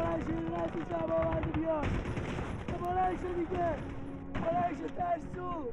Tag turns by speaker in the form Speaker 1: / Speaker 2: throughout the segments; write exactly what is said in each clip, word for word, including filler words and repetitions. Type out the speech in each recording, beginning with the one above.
Speaker 1: بلند شدید رسی شب آورده بیاد بلند شد دیگه بلند شد ترسو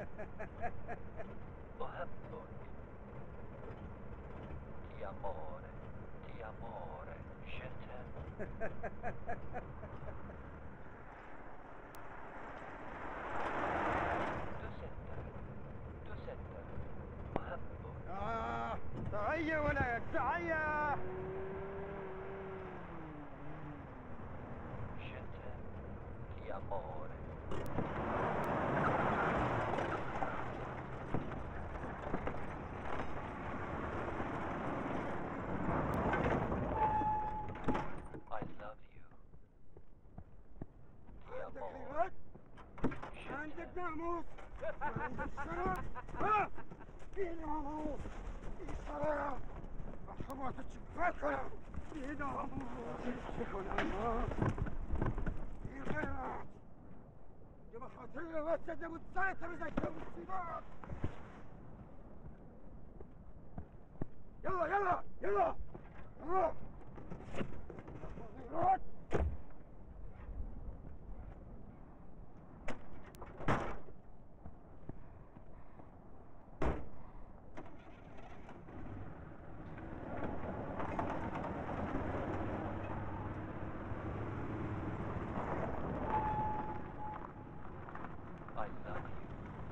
Speaker 2: أحبك ti amore ti amore je t'aime
Speaker 3: تعيا ولد تعيا
Speaker 2: je t'aime ti amore I love you ti amore
Speaker 3: عندك ناموس عندك شرف ها في ناموس في شرف حماتك فكرة في ناموس شكون أنا في غيرك يبقى خاطري وسد وتسيطر زي السباق يلا يلا يلا يلا
Speaker 2: I love you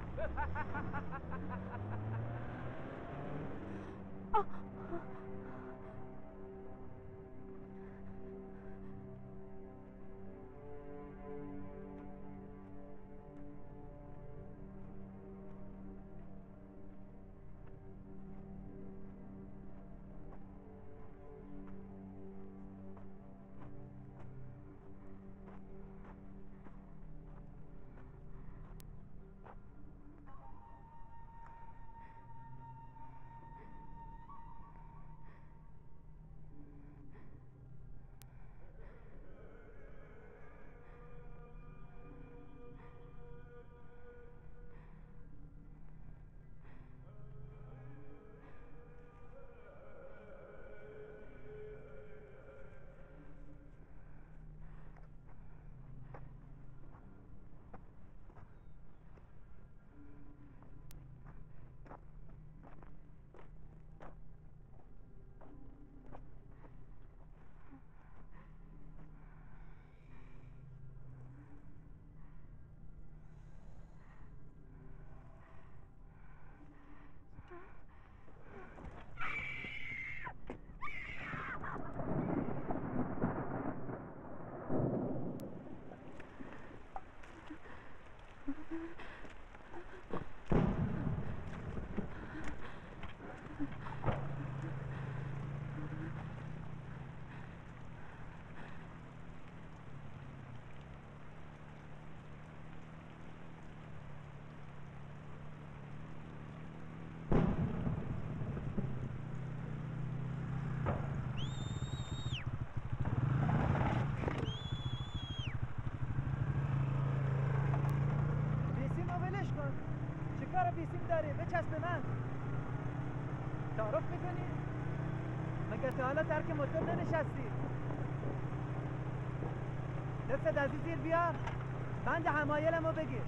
Speaker 1: بیسیم داره بچسب به من تعارف میکنی؟ مگه تا حالا ترک موتور ننشستی؟ دست از زیر بیار بند حمایلمو بگیر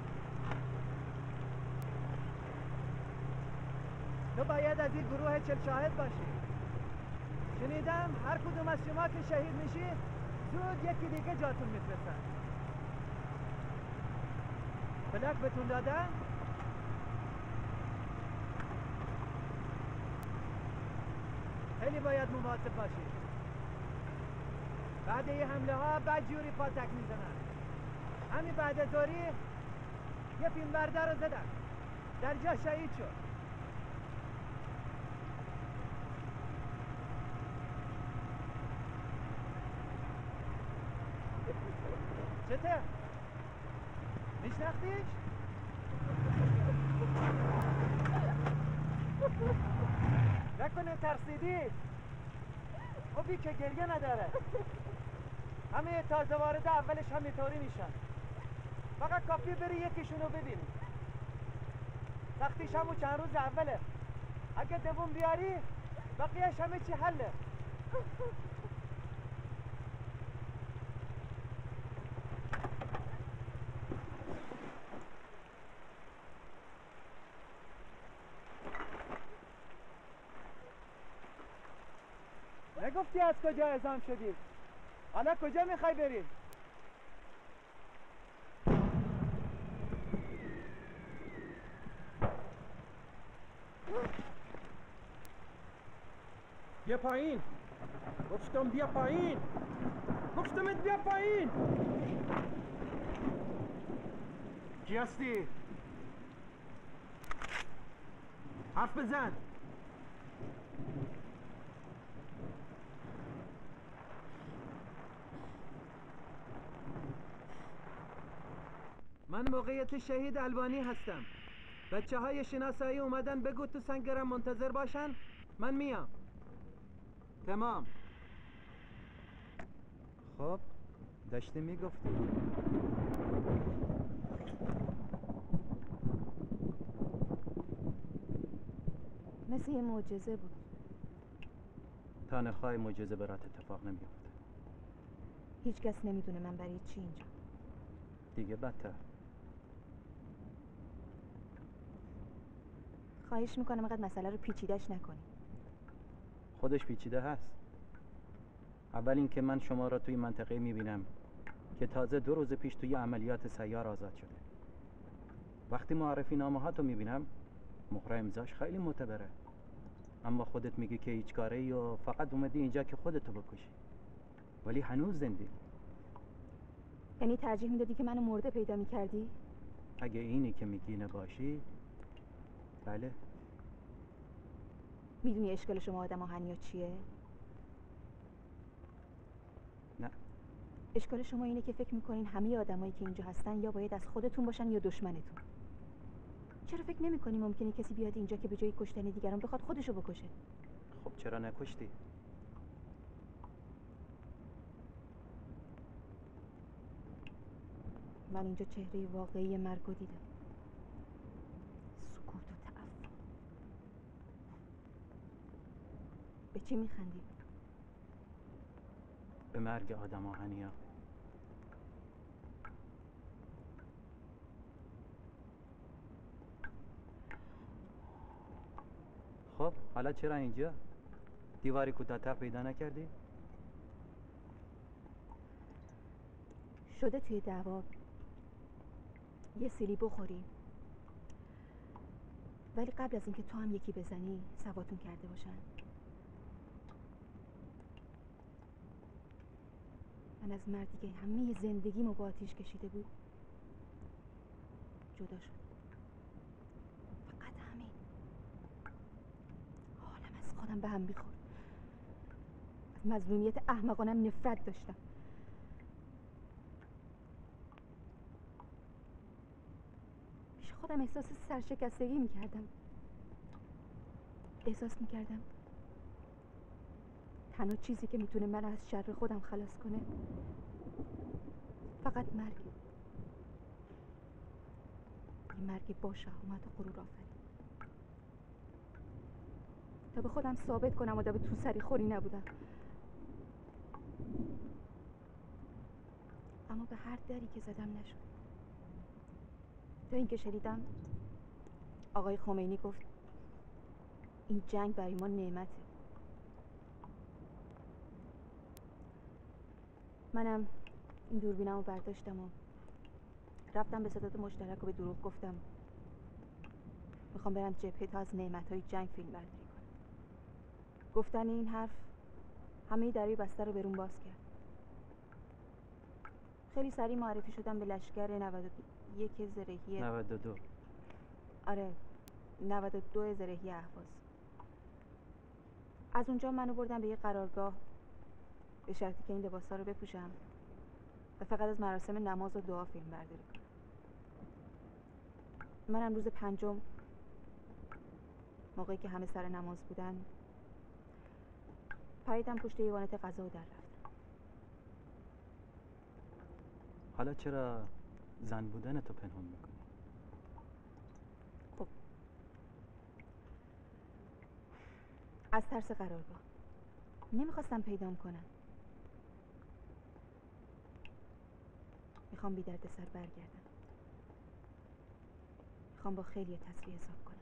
Speaker 1: تو باید از این گروه چل شاهد باشی شنیدم هر کدوم از شما که شهید میشی زود یکی دیگه جاتون میفرستن پلاک بهتون دادن؟ خیلی باید مواظب باشید بعد یه حمله ها بعد جوری پاتک میزنن همین بعد زوری یه فیلمبرده رو زدن در جا شهید شد چته؟ میشناختیش؟ نکنه ترسیدی خوبی که گریه نداره همه تازه وارد اولش همینطوری میشن فقط کافی بری یکیشونو ببینی سختیش همون چند روز اوله اگه دوم بیاری بقیهش همه چی حله نگفتی از کجا اعزام شدی؟ حالا کجا میخوای بری؟
Speaker 4: بیا پایین. گفتم بیا پایین. گفتمت بیا پایین.
Speaker 1: کی هستی؟ حرف بزن. من موقعیت شهید البانی هستم. بچه های شناسایی اومدن بگو تو سنگرم منتظر باشن. من میام. تمام. خب داشتی میگفتی.
Speaker 5: مثل یه معجزه بود.
Speaker 4: تا نخواهی معجزه برات اتفاق نمیفته.
Speaker 5: هیچ کس نمیدونه من برای چی اینجا.
Speaker 4: دیگه بدتر.
Speaker 5: خواهش میکنم اینقدر مسئله رو پیچیدش نکنی.
Speaker 4: خودش پیچیده هست. اول اینکه من شما را توی منطقه میبینم که تازه دو روز پیش توی عملیات سیار آزاد شده. وقتی معرفی نامه ها تو میبینم مهر امضاش خیلی معتبره. اما خودت میگی که هیچ کاره ای و فقط اومدی اینجا که خودتو بکشی. ولی هنوز زنده.
Speaker 5: یعنی ترجیح میدادی که منو مرده پیدا میکردی؟
Speaker 4: اگه اینی که میگی نباشی بله.
Speaker 5: میدونی اشکال شما آدم آهنیا چیه؟
Speaker 4: نه.
Speaker 5: اشکال شما اینه که فکر میکنین همه آدمایی که اینجا هستن یا باید از خودتون باشن یا دشمنتون. چرا فکر نمیکنی ممکنه کسی بیاد اینجا که به جای کشتن دیگران بخواد خودشو بکشه؟
Speaker 4: خب چرا نکشتی؟
Speaker 5: من اینجا چهره واقعی مرگو دیدم. سکوت و تعفن. به چی میخندی؟
Speaker 4: به مرگ آدم آهنیا. خب حالا چرا اینجا؟ دیواری کوتاه‌تر پیدا نکردی؟
Speaker 5: شده توی دعوا یه سیلی بخوری، ولی قبل از اینکه تو هم یکی بزنی سواتون کرده باشن. من از مردی که همه زندگیمو با آتیش کشیده بود جدا شد. فقط همین. حالم از خودم به هم میخورد. از مظلومیت احمقانم نفرت داشتم. پیش خودم احساس سرشکستگی میکردم. احساس میکردم تنها چیزی که میتونه من از شر خودم خلاص کنه فقط مرگ. یه مرگ با شهامت و غرور آفرین. تا به خودم ثابت کنم آدم تو سری خوری نبودم. اما به هر دری که زدم نشد. تا اینکه شنیدم آقای خمینی گفت این جنگ برای ما نعمته. منم این دوربینم رو برداشتم و رفتم به ستاد مشترک و به دروغ گفتم میخوام برم جبهه تا از نعمتهای جنگ فیلم برداری کنم. گفتن این حرف همه درهای بسته رو برون باز کرد. خیلی سریع معرفی شدم به لشکر نود و یک زرهی
Speaker 4: نود و دو.
Speaker 5: آره نود و دو زرهی اهواز. از اونجا منو بردن به یه قرارگاه به شرطی که این لباسا رو بپوشم و فقط از مراسم نماز و دعا فیلم برداری کنم. منم روز پنجم موقعی که همه سر نماز بودن پریدم پشت ایوانت غذا و در رفتم.
Speaker 4: حالا چرا زن بودن تو پنهان میکنی؟
Speaker 5: خب از ترس قرارگاه نمیخواستم پیدام کنم. میخوام بی درد سر برگردم. میخوام با خیلی تصفیه حساب کنم.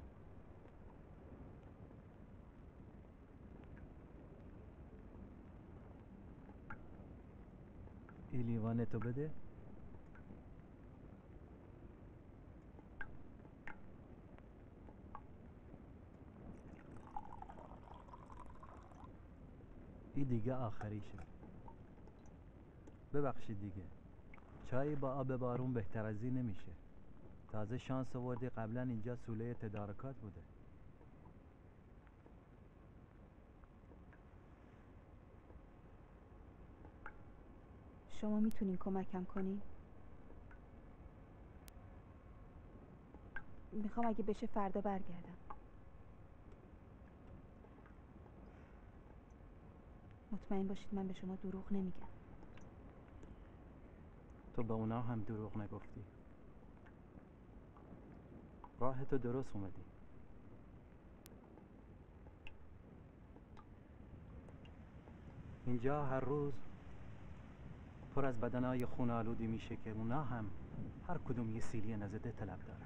Speaker 4: این لیوان تو بده. این دیگه آخریشه. ببخشید دیگه، چای با آب بارون بهتر از این نمیشه. تازه شانس آوردی قبلا اینجا سوله تدارکات بوده.
Speaker 5: شما میتونین کمکم کنین؟ میخوام اگه بشه فردا برگردم. مطمئن باشید من به شما دروغ نمیگم.
Speaker 4: تو به اونا هم دروغ نگفتی. راه تو درست اومدی. اینجا هر روز پر از بدنهای خون آلودی میشه که اونا هم هر کدوم یه سیلی نزده طلب دارن.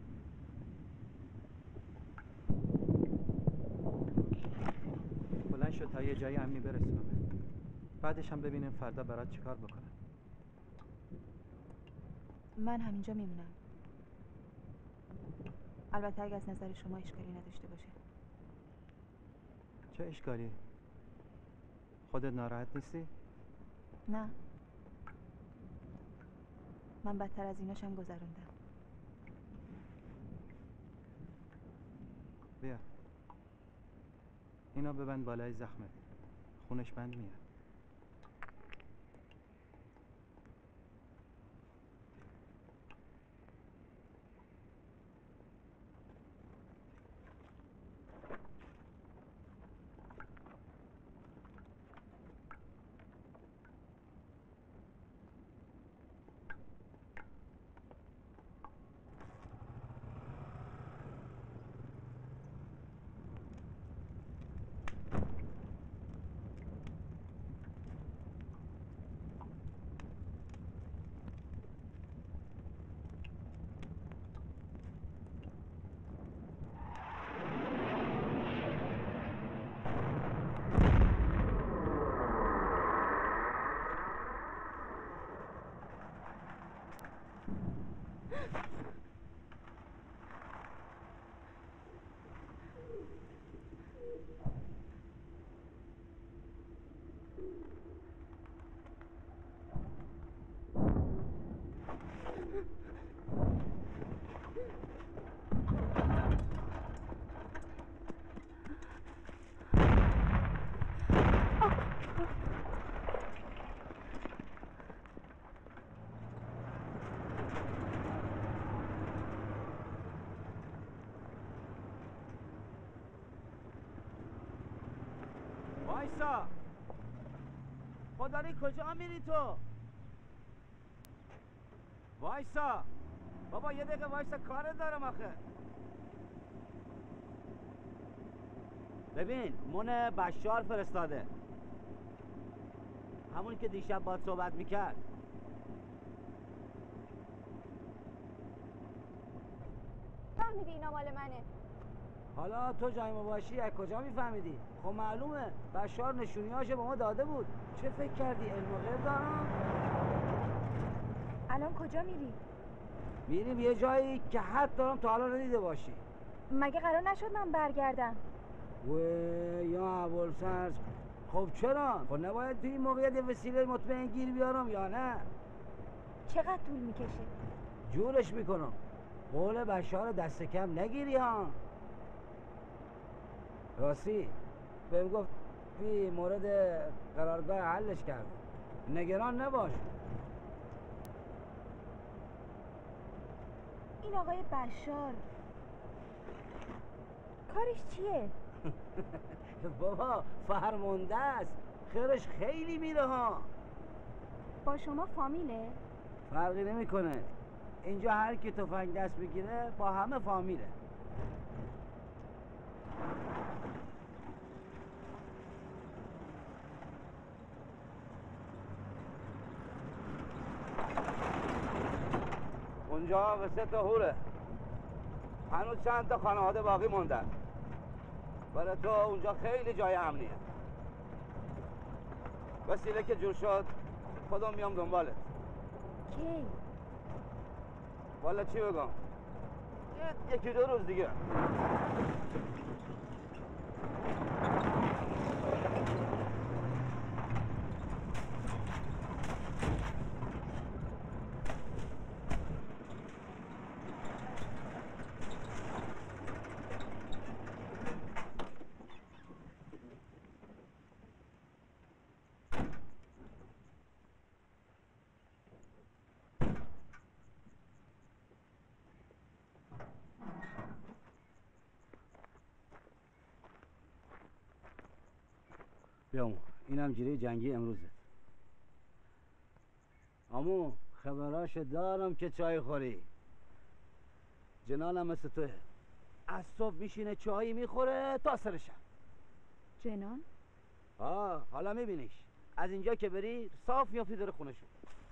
Speaker 4: بلند شد تا یه جای امنی برسونه. بعدش هم ببینیم فردا برات چیکار بکنم.
Speaker 5: من همینجا میمونم. البته اگه از نظر شما اشکالی نداشته باشه.
Speaker 4: چه اشکالی؟ خودت ناراحت نیستی؟
Speaker 5: نه، من بدتر از ایناشم گذروندم.
Speaker 4: بیا اینا ببند بالای زخمت، خونش بند میاد.
Speaker 1: وایسا، خداری کجا میری تو؟ وایسا بابا، یه دقیقه وایسا، کار دارم آخه. ببین من بشار فرستاده، همون که دیشب باهات صحبت میکرد.
Speaker 5: فهمیدی اینا مال منه؟
Speaker 1: حالا تو جای ما باشی از کجا میفهمیدی؟ خب معلومه، بشار نشونیاشو به ما داده بود. چه فکر کردی علم و غیب دارم؟
Speaker 5: الان کجا میری؟
Speaker 1: میریم یه جایی که حد دارم تا حالا ندیده باشی.
Speaker 5: مگه قرار نشد من برگردم؟
Speaker 1: و یا ابوالفضل، خب چرا؟ خب نباید توی این موقعیت یه وسیله مطمئن گیر بیارم یا نه؟
Speaker 5: چقدر طول میکشه؟
Speaker 1: جورش میکنم، قول بشار دست کم نگیری ها. راستی بهم گفت فی مورد قرارگاه حلش کرد، نگران نباش.
Speaker 5: این آقای بشار کارش چیه؟
Speaker 1: بابا فرمانده است، خیرش خیلی میره ها.
Speaker 5: با شما فامیله؟
Speaker 1: فرقی نمیکنه، اینجا هر کی تفنگ دست بگیره با همه فامیله. اونجا به سه تا هوره، هنوز چند تا خانواده باقی موندن. برای تو اونجا خیلی جای امنیه. وسیله که جور شد
Speaker 3: خودم میام دنبالت.
Speaker 5: کی؟
Speaker 3: والا چی بگم؟ یکی دو روز دیگه. بیامو اینم جیره جنگی امروزه. امو خبراش دارم که چای خوری. جنانم مثل توه، از صبح میشینه چایی میخوره تا سر شب.
Speaker 5: جنان؟
Speaker 3: آه حالا میبینیش از اینجا که بری صاف میافتی در خونشون.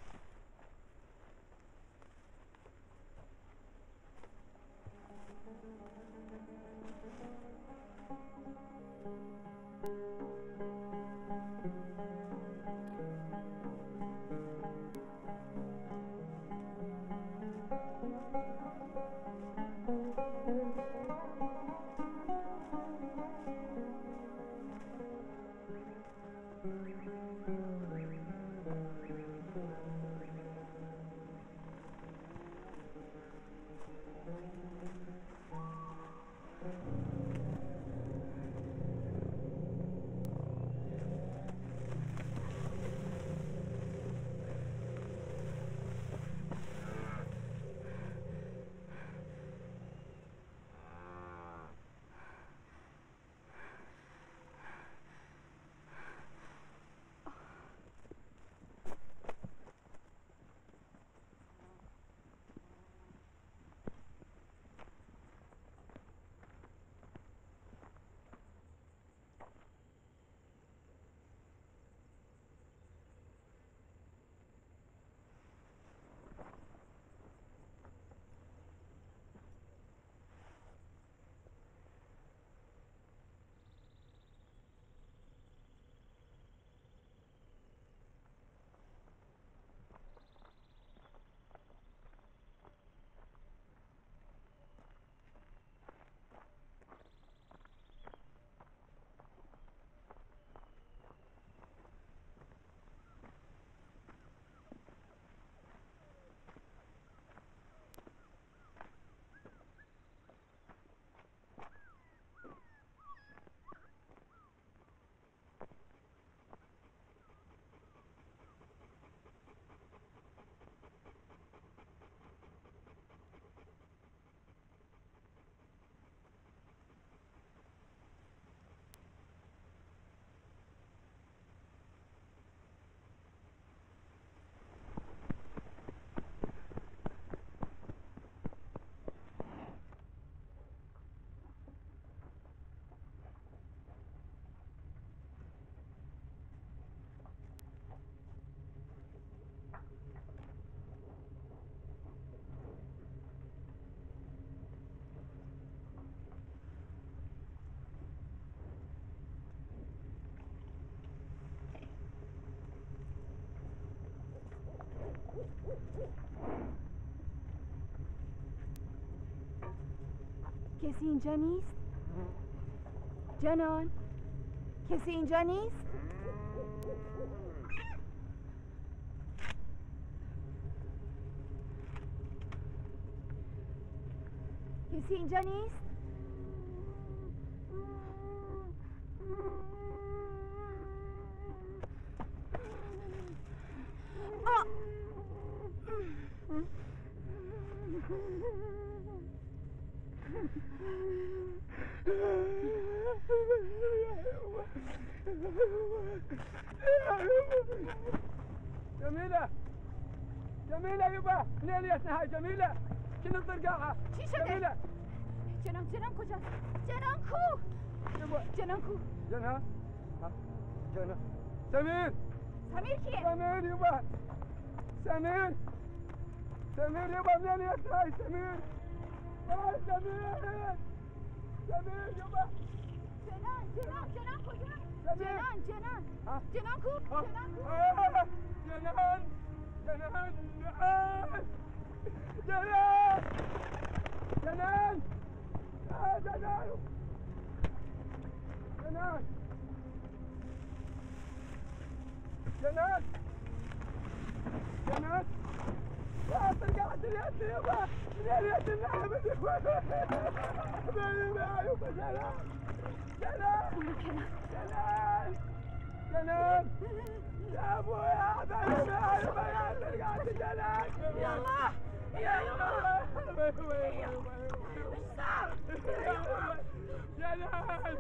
Speaker 5: کسی اینجا نیست؟ جنان؟ کسی اینجا نیست؟ کسی اینجا نیست؟ آه!
Speaker 3: جميلة جميلة يبا منين يسنها جميلة شنو الطرقاعة
Speaker 5: چی شده؟
Speaker 3: جميلة
Speaker 5: جنان جنان کجاست؟ جنان کو؟
Speaker 3: يبا
Speaker 5: جنان کو؟
Speaker 3: جنها ها جنها سمير
Speaker 5: سمیر کیه؟
Speaker 3: سمير يبا سمير سمير يبا منين يسنها سمير يا سمير سمير يبا
Speaker 5: جنان جنان جنان کجا؟
Speaker 3: سمیر.
Speaker 5: جنان جنان
Speaker 3: ها؟
Speaker 5: جنان کو؟
Speaker 3: ها؟
Speaker 5: جنان کو؟
Speaker 3: آه، جنان جنان آه، جنان جنان آه، جنان جنان جنان جنان لا ترجع اليد يابا اليد النعمة دي جنان جنان جنان جنان يا ابويا حبايبي حبايبي رجعت جنان يلا يلا مش صعب جنان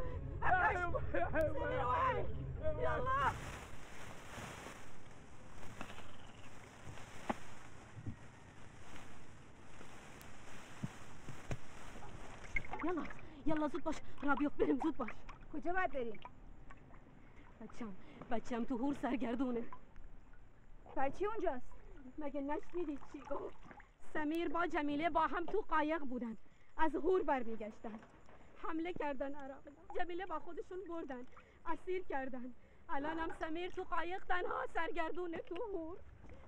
Speaker 3: يلا
Speaker 6: یالا یالا زود باش را بیفت بریم زود باش.
Speaker 5: کجا باید بریم؟
Speaker 6: بچم بچم تو هور سرگردونه.
Speaker 5: پر چی اونجاست؟
Speaker 6: مگه نشنیدی چی گفت؟ سمیر با جمیله با هم تو قایق بودن، از هور برمیگشتن، حمله کردن عراقی. جمیله با خودشون بردن، اسیر کردن. الان هم سمیر تو قایق تنها سرگردونه تو هور.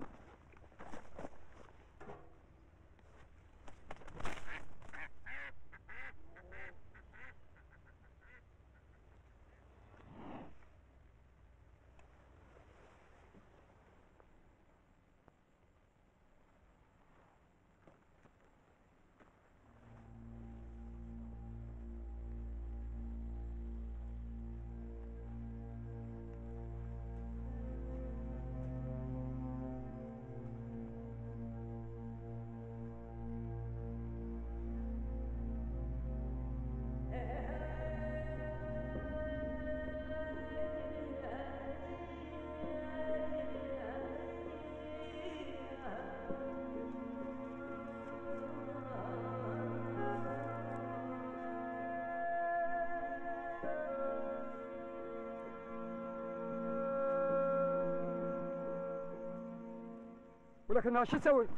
Speaker 3: ولكن شو تسوي؟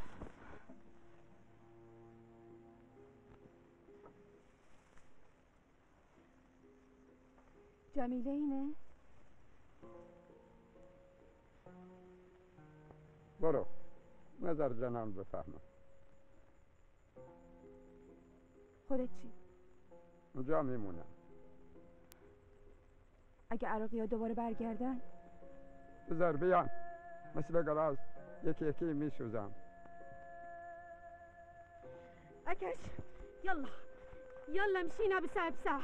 Speaker 5: جمیله اینه؟
Speaker 3: برو نظر جنان بفهمم.
Speaker 5: خودت چی؟
Speaker 3: اونجا میمونم.
Speaker 5: اگه عراقی ها دوباره برگردن؟
Speaker 3: بذار بیان مثل گراز یکی یکی میسوزم.
Speaker 6: اكش يلا يلا مشينا بساعة بساعة.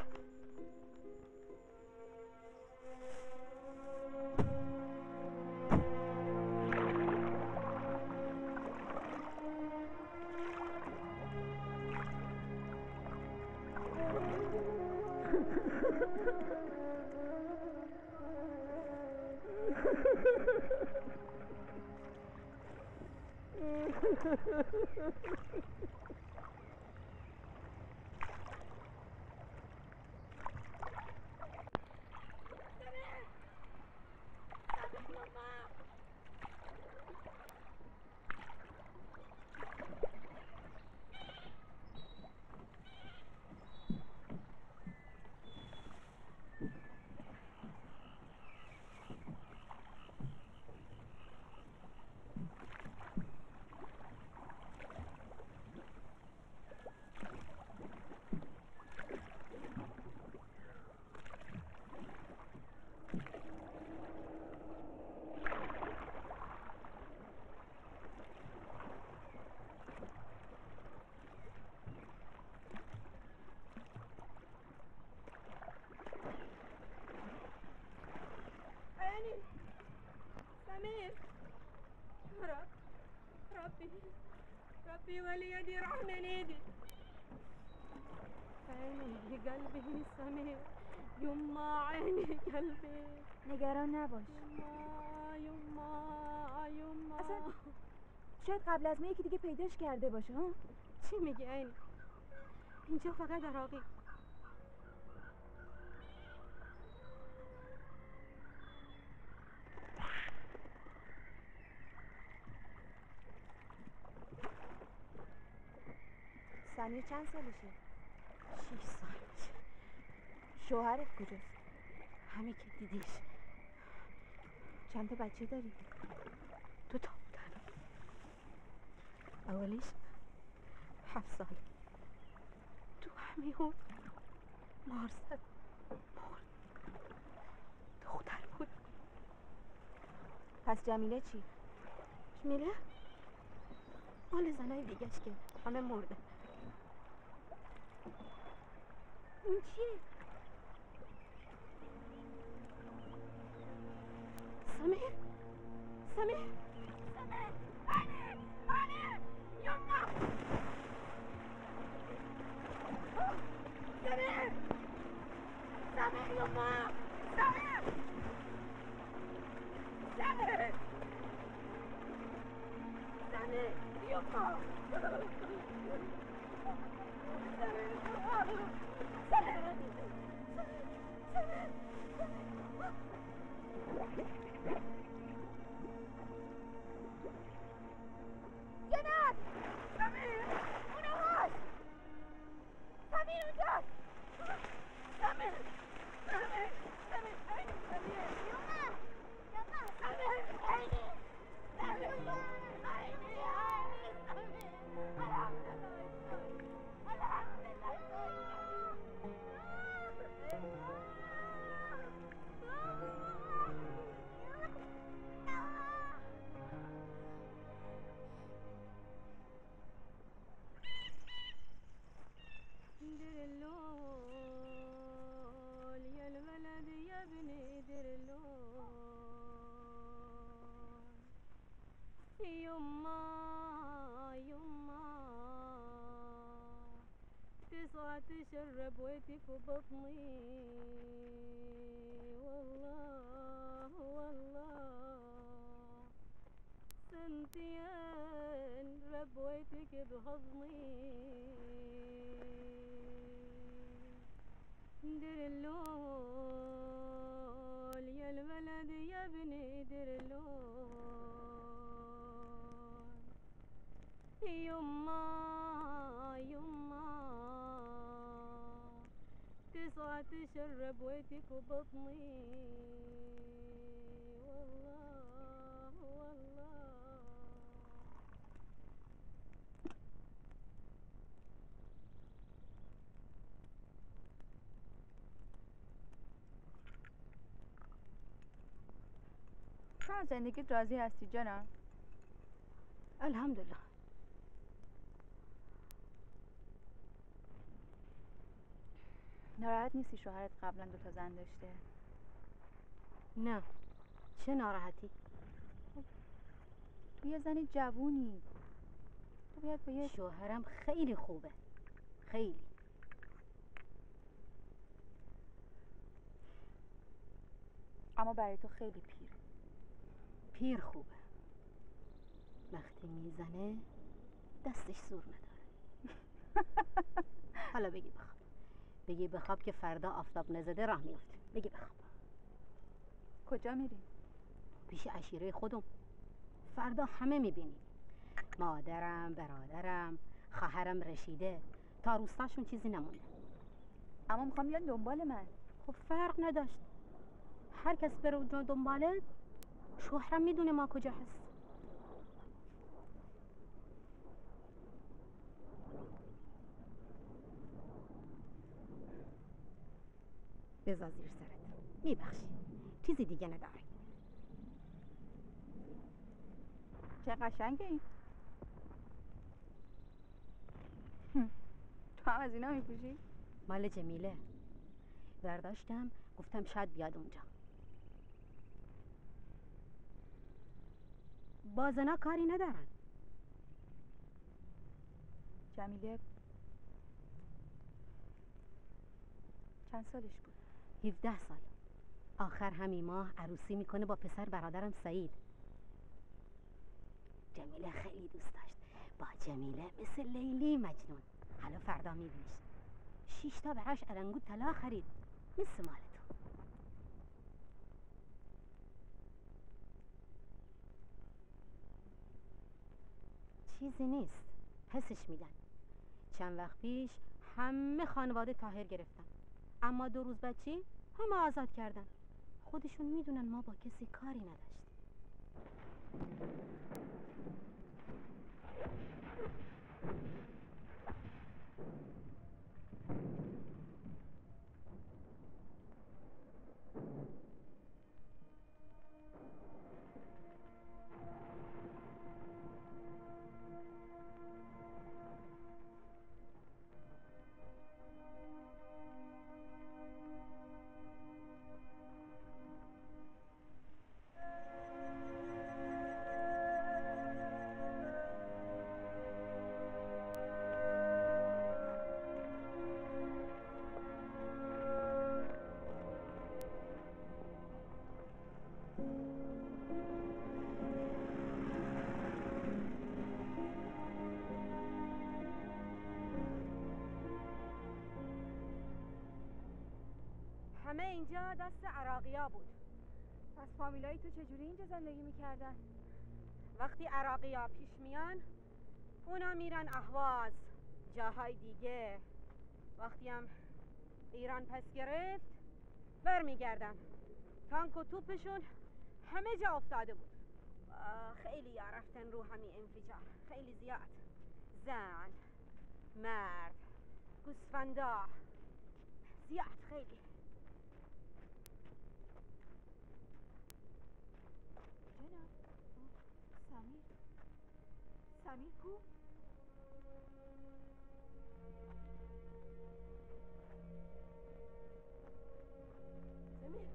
Speaker 6: سمير رب ربي ربي وليدي راح من ايدي. عيني قلبي سمير يما عيني قلبي.
Speaker 5: نگران نباش.
Speaker 6: یما یما یما.
Speaker 5: اصلا شاید قبل از ما یکی دیگه پیداش کرده باشه. ها
Speaker 6: چی میگی عینی؟ اینجا فقط عراقی.
Speaker 5: سمیر چند سالشه؟
Speaker 6: شیش سال میشه.
Speaker 5: شوهرت کجاست؟
Speaker 6: همه که دیدیش.
Speaker 5: چند تا بچه داری؟
Speaker 6: دو تا بودن. اولیش هفت سال، تو همیون مار زد، مرد. دختر بود.
Speaker 5: پس جمیله چی؟
Speaker 6: جمیله مال زنای دیگهش که همه مرده. اون چیه؟ سمیر سمیر سمیر آنی آنی یما سمیر سمیر یما سمیر سمیر سمیر یما
Speaker 5: جناب! سمیر! اونو هاش! سمیر اونجاست! سمیر! سمیر! سمیر! سمیر! سمیر! یوما! یوما! سمیر! عینی! سمیر! عینی! عینی! سمیر! الحمدلله! الحمدلله!
Speaker 6: درلول يا الولد يا ابني درلول يما يما تسعة تشرب ويتك بطني والله والله سنتين ربويتك بحضني درلول يا الولد يا ابني درلول يما يما تسعة تشرب ويتك بطني والله والله
Speaker 5: تو از زندگیت راضی هستی جانم؟
Speaker 6: الحمدلله.
Speaker 5: ناراحت نیستی شوهرت قبلا دو تا زن داشته؟
Speaker 6: نه، چه ناراحتی؟
Speaker 5: تو یه زن جوونی، تو باید با یه
Speaker 6: شوهرم خیلی خوبه، خیلی.
Speaker 5: اما برای تو خیلی پیره.
Speaker 6: پیر خوبه، وقتی میزنه دستش زور نداره. حالا بگی بخواب، بگی بخواب که فردا آفتاب نزده راه میفته. بگی بخواب.
Speaker 5: کجا میری؟
Speaker 6: پیش عشیره خودم. فردا همه میبینی، مادرم، برادرم، خواهرم رشیده، تا روستاشون چیزی نمونده.
Speaker 5: اما میخوام بیان دنبال من.
Speaker 6: خب فرق نداشت، هر کس بره اونجا دنبالت، شوهرم میدونه ما کجا هست. بذار زیر سرت، میبخشی، چیزی دیگه نداره.
Speaker 5: چه قشنگه این. تو هم از اینا میپوشی؟
Speaker 6: مال جمیله، برداشتم گفتم شاید بیاد اونجا. با زنا کاری ندارن.
Speaker 5: جمیله چند سالش بود؟
Speaker 6: هفده سال. آخر همین ماه عروسی میکنه با پسر برادرم سعید. جمیله خیلی دوست داشت. با جمیله مثل لیلی مجنون. حالا فردا میبینیش. شیش تا براش علنگو طلا خرید، مثل مال تو. چیزی نیست، پسش میدن. چند وقت پیش همه خانواده طاهر گرفتن. اما دو روز بچه همه آزاد کردن. خودشون میدونن ما با کسی کاری نداشتیم.
Speaker 5: همه اینجا دست عراقیا بود. پس فامیلای تو چجوری اینجا زندگی میکردن؟ وقتی عراقیا پیش میان اونا میرن اهواز، جاهای دیگه. وقتی هم ایران پس گرفت برمیگردن. تانک و توپشون همه جا افتاده بود. خیلی یا رفتن رو همین انفجار، خیلی زیاد. زن، مرد، گوسفندا، زیاد خیلی. جناب سمیر سمیر کو؟ سمیر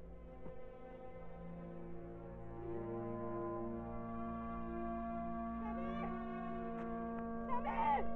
Speaker 5: سمیر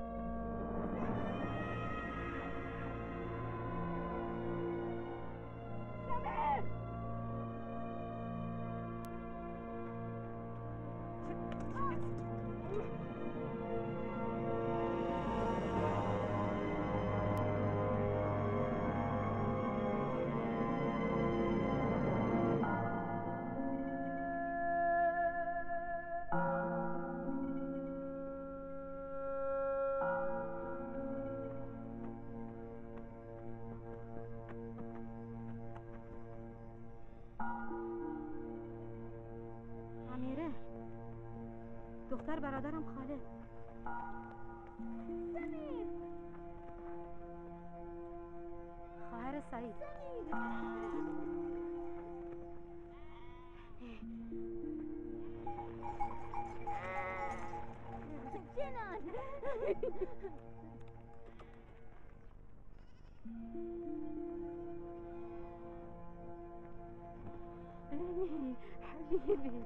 Speaker 5: امیره، دختر برادرم خالد. سمیر، خواهر سعید. جنان حبیبی.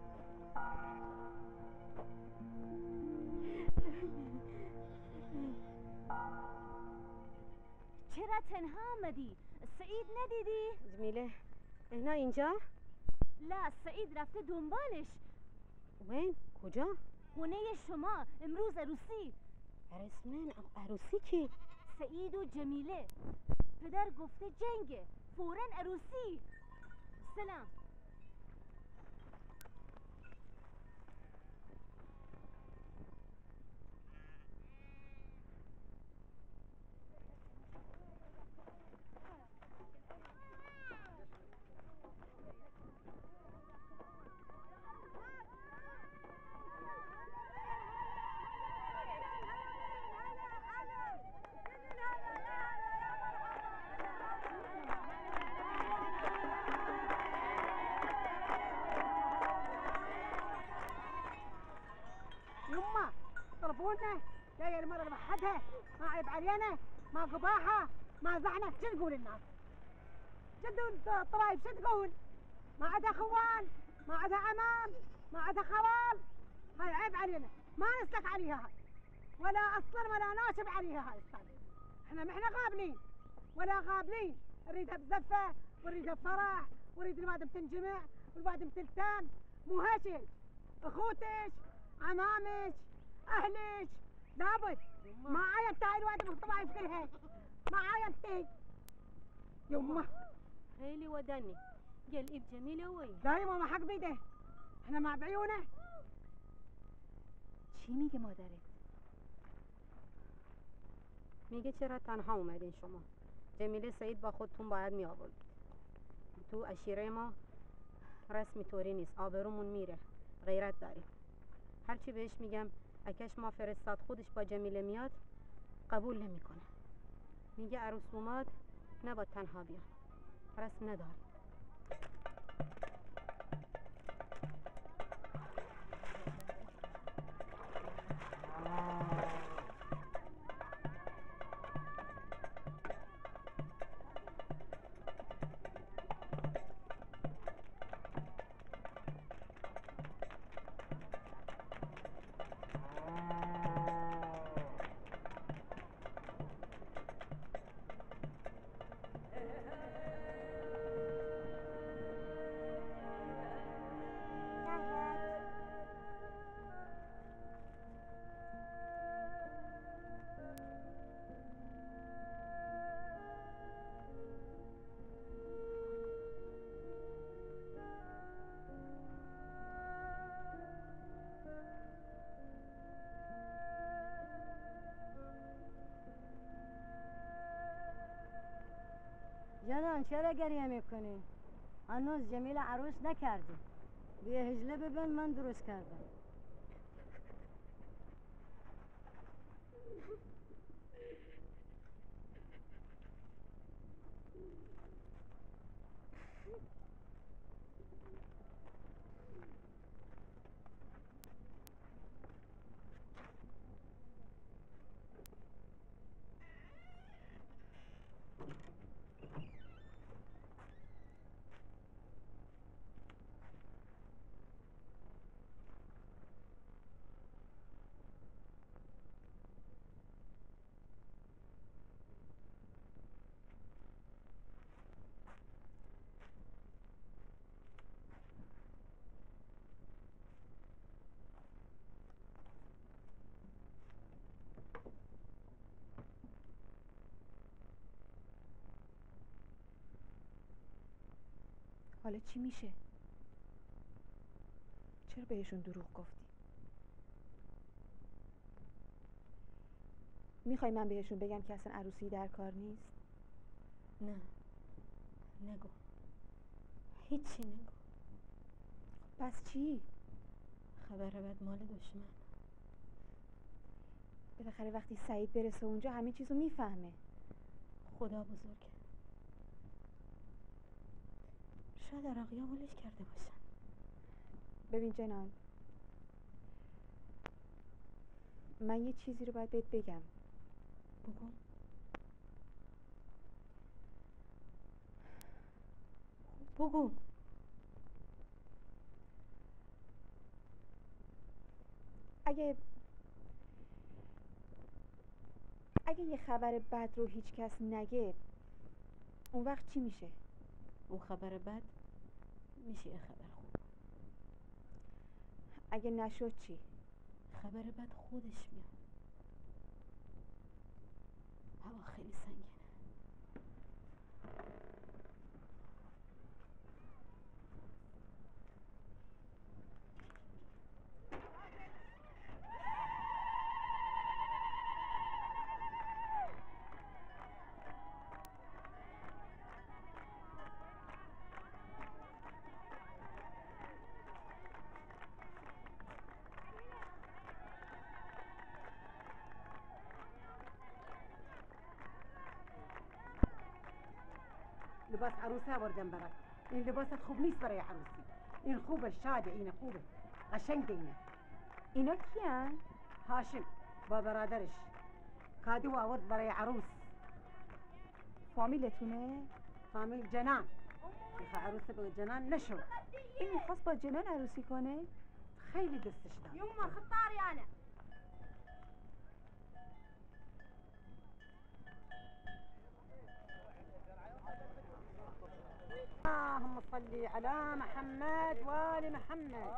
Speaker 5: چرا تنها آمدی؟ سعید ندیدی؟ جمیله اینا اینجا؟ لا، سعید رفته دنبالش. وین؟ کجا؟ خونه شما امروز عروسی. عروسی من؟ عروسی کی؟ سعید و جمیله. پدر گفته جنگه، فوراً عروسی. سلام.
Speaker 7: يما ضربونا جاي المرة لوحدها، ما عيب علينا، ما قباحة، ما زعنا. شو تقول الناس؟ جدوا الطوايف شو تقول؟ ما عدا خوان، ما عدا عمام، ما عدا خوال. هاي عيب علينا، ما نسلك عليها هاي، ولا اصلا ولا ناشب عليها هاي الصلاة. احنا ما احنا غابلين ولا غابلين، نريدها بزفة ونريدها بفرح ونريد الوادم تنجمع والوادم تلتام. مو هالشي، اخوتش عمامش اهلش لابد. ما عاينتي هاي الوادم الطوايف كلها، ما عاينتي يمه.
Speaker 6: خیلی ودنی قلب جميلة وي.
Speaker 7: لا يما ما حق بيده، احنا مع بعيونه.
Speaker 5: چی میگه مادرت؟
Speaker 6: میگه چرا تنها اومدین شما؟
Speaker 8: جمیله سعید با خودتون باید می آورد. تو عشیره ما رسمی طوری نیست، آبرومون میره، غیرت داریم. هرچی بهش میگم اکش ما فرستاد خودش با جمیله میاد قبول نمیکنه. میگه عروس اومد نباید تنها بیان، رسم نداره.
Speaker 7: جنان چرا گریه میکنی؟ هنوز جمیل عروس نکردی. بیا هجله ببین من درست کردم.
Speaker 5: حالا چی میشه؟ چرا بهشون دروغ گفتی؟ میخوای من بهشون بگم که اصلا عروسی در کار نیست؟
Speaker 8: نه نگو، هیچی نگو.
Speaker 5: پس چی؟
Speaker 8: خبر بد مال دشمن.
Speaker 5: بالاخره وقتی سعید برسه اونجا همه چیزو میفهمه.
Speaker 8: خدا بزرگه، شاید عراقی ها ولش کرده باشن.
Speaker 5: ببین جنان، من یه چیزی رو باید بهت بگم.
Speaker 8: بگو. بگو.
Speaker 5: اگه اگه یه خبر بد رو هیچ کس نگه اون وقت چی میشه؟
Speaker 8: اون خبر بد میشه یه خبر خوب.
Speaker 5: اگه نشد چی؟
Speaker 8: خبر بد خودش میاد. هوا خیلی سنگینه.
Speaker 7: لباس عروسه آوردم برات. این لباست خوب نیست برای عروسی. این خوبه، شاده، این خوبه، قشنگه. اینه
Speaker 5: اینا کیان؟
Speaker 7: هاشم با برادرش کادو آورد برای عروس.
Speaker 5: فامیلتونه؟
Speaker 7: فامیل جنان. میخواه عروسه با جنان نشو.
Speaker 5: این میخواست با جنان عروسی کنه؟
Speaker 7: خیلی دستش داد.
Speaker 6: يما خطاري انا.
Speaker 7: اللهم صل على محمد وآل محمد.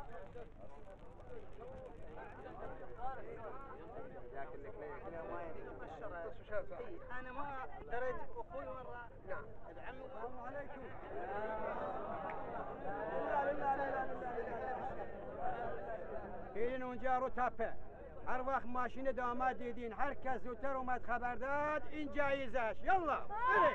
Speaker 1: انا ما دريت اخوي مره. نعم عمي. السلام عليكم.
Speaker 3: هيلين ونجارو تابه هر وقت ماشین داماد دیدین هر کس زودتر اومد خبر داد این جایزش. یلا برید.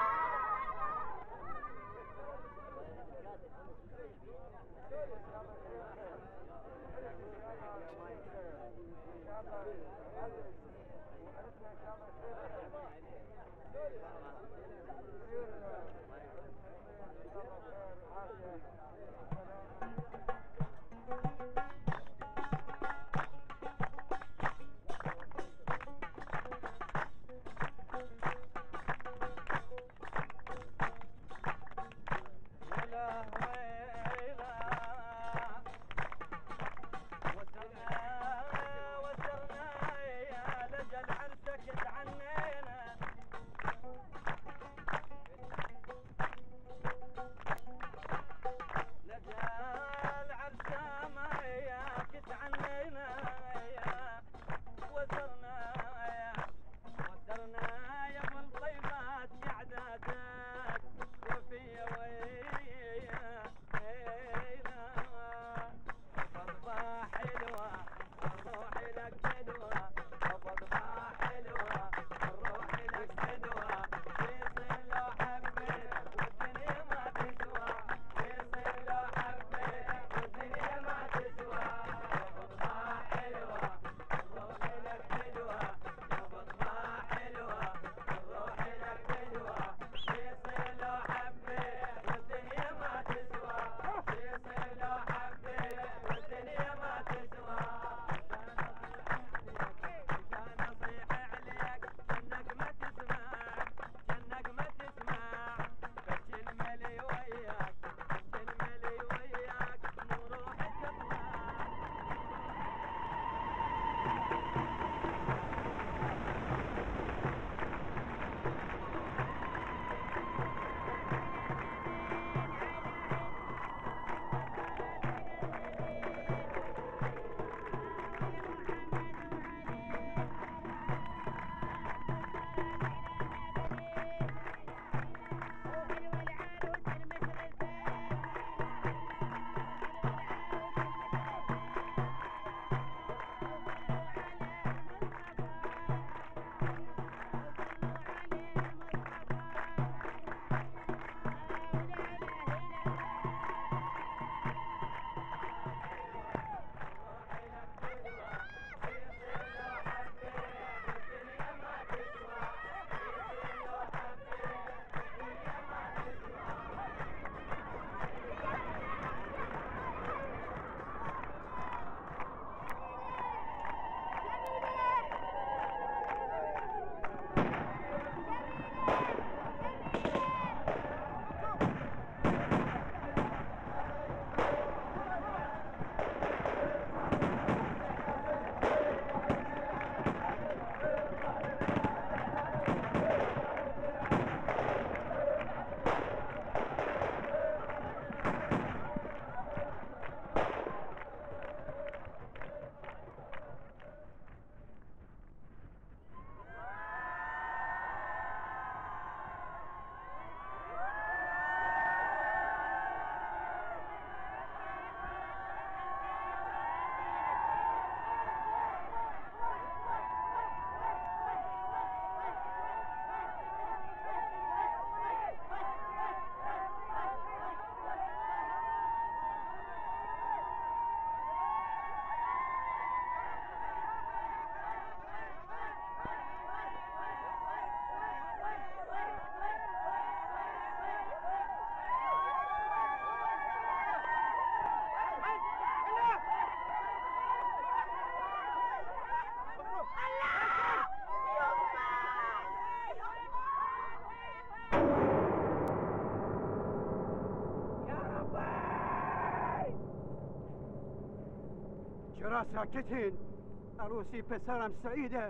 Speaker 3: چرا ساکتین؟ عروسی پسرم سعیده.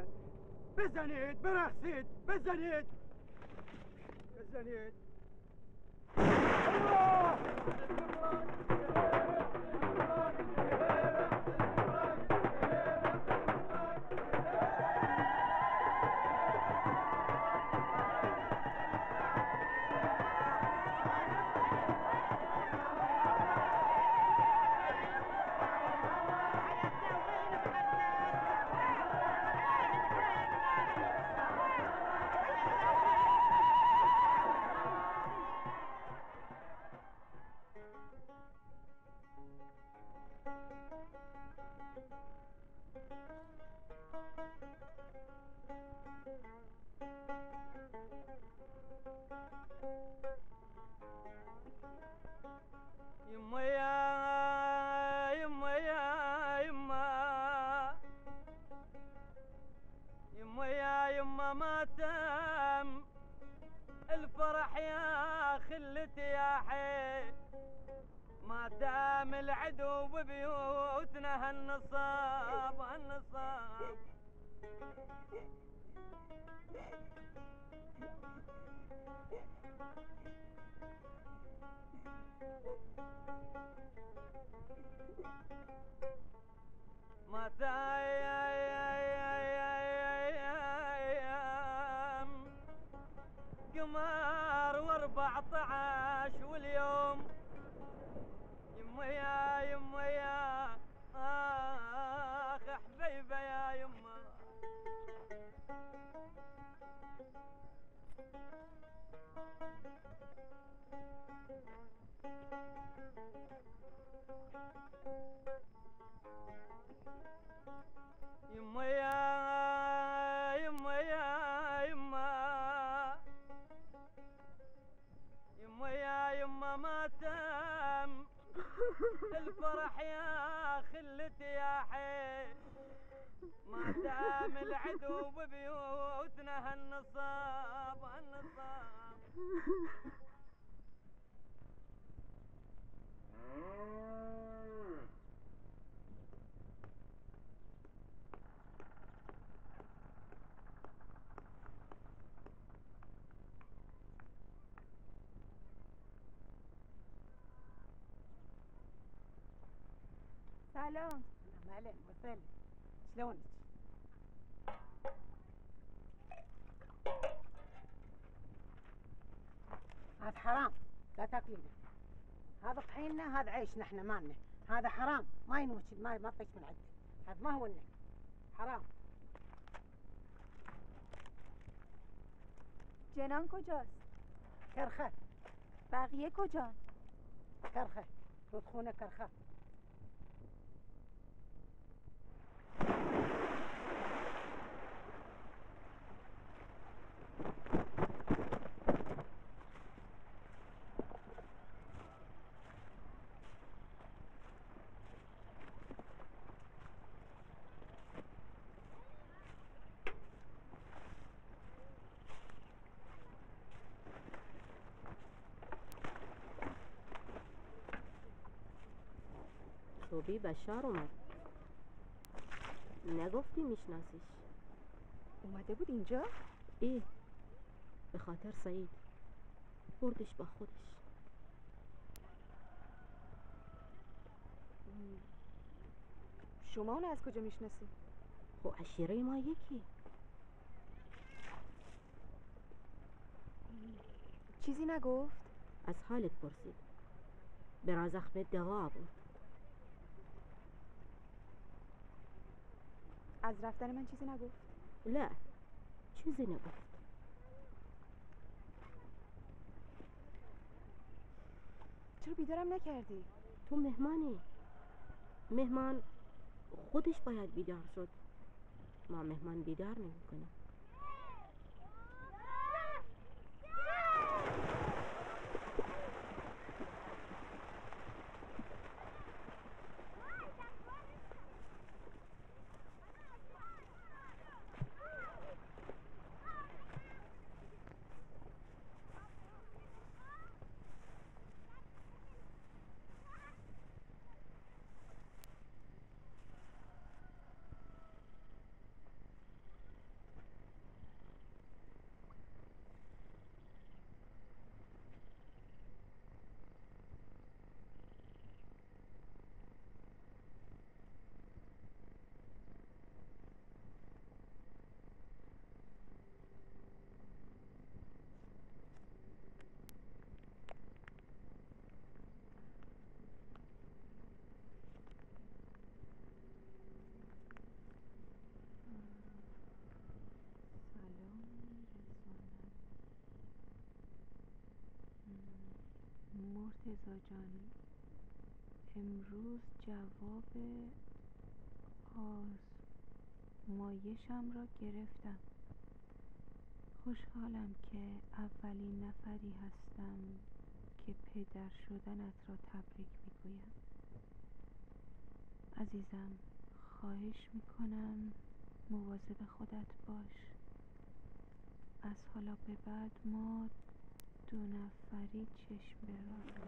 Speaker 3: بزنید، برقصید، بزنید بزنید.
Speaker 9: يما يا يما يا يما يما يا يما ما تم الفرح يا خلتي يا حي ما دام العدو ببيوتنا هالنصاب هالنصاب ما تايم قمر واربعة عشر واليوم يما يا يما يا اخ حبيبه يا يما يما يا يما يا يما يما يا يما ما تم الفرح يا خلتي يا حي ما دام العدو ببيوتنا هالنصاب هالنصاب
Speaker 5: سلام.
Speaker 7: اهلا وسهلا. شلونك؟ هذا حرام لا تاكلينه. هذا طحيننا هذا عيشنا احنا مالنا. هذا حرام ما ينوش ما ما طيش من عندك. هذا ما هو لنا حرام.
Speaker 5: جنان کجاست؟
Speaker 7: کرخه.
Speaker 5: بقیه کجا؟
Speaker 7: کرخه. رودخونه کرخه.
Speaker 8: صوبی بشار اومد. نگفتی میشناسیش؟
Speaker 5: اومده بود اینجا؟
Speaker 8: ای به خاطر سعید بردش با خودش.
Speaker 5: شما اونو از کجا میشناسی؟
Speaker 8: خب عشیره ما یکی.
Speaker 5: چیزی نگفت؟
Speaker 8: از حالت پرسید. برا زخم دوا بود.
Speaker 5: از رفتن من چیزی نگفت؟
Speaker 8: لا چیزی نگفت.
Speaker 5: چرا بیدارم نکردی؟
Speaker 8: تو مهمانی. مهمان خودش باید بیدار شد. ما مهمان بیدار نمی کنیم.
Speaker 5: مرتضی جان امروز جواب آزمایشم را گرفتم. خوشحالم که اولین نفری هستم که پدر شدنت را تبریک میگویم. عزیزم، خواهش میکنم مواظب خودت باش. از حالا به بعد ما دو نفری چشم به راه.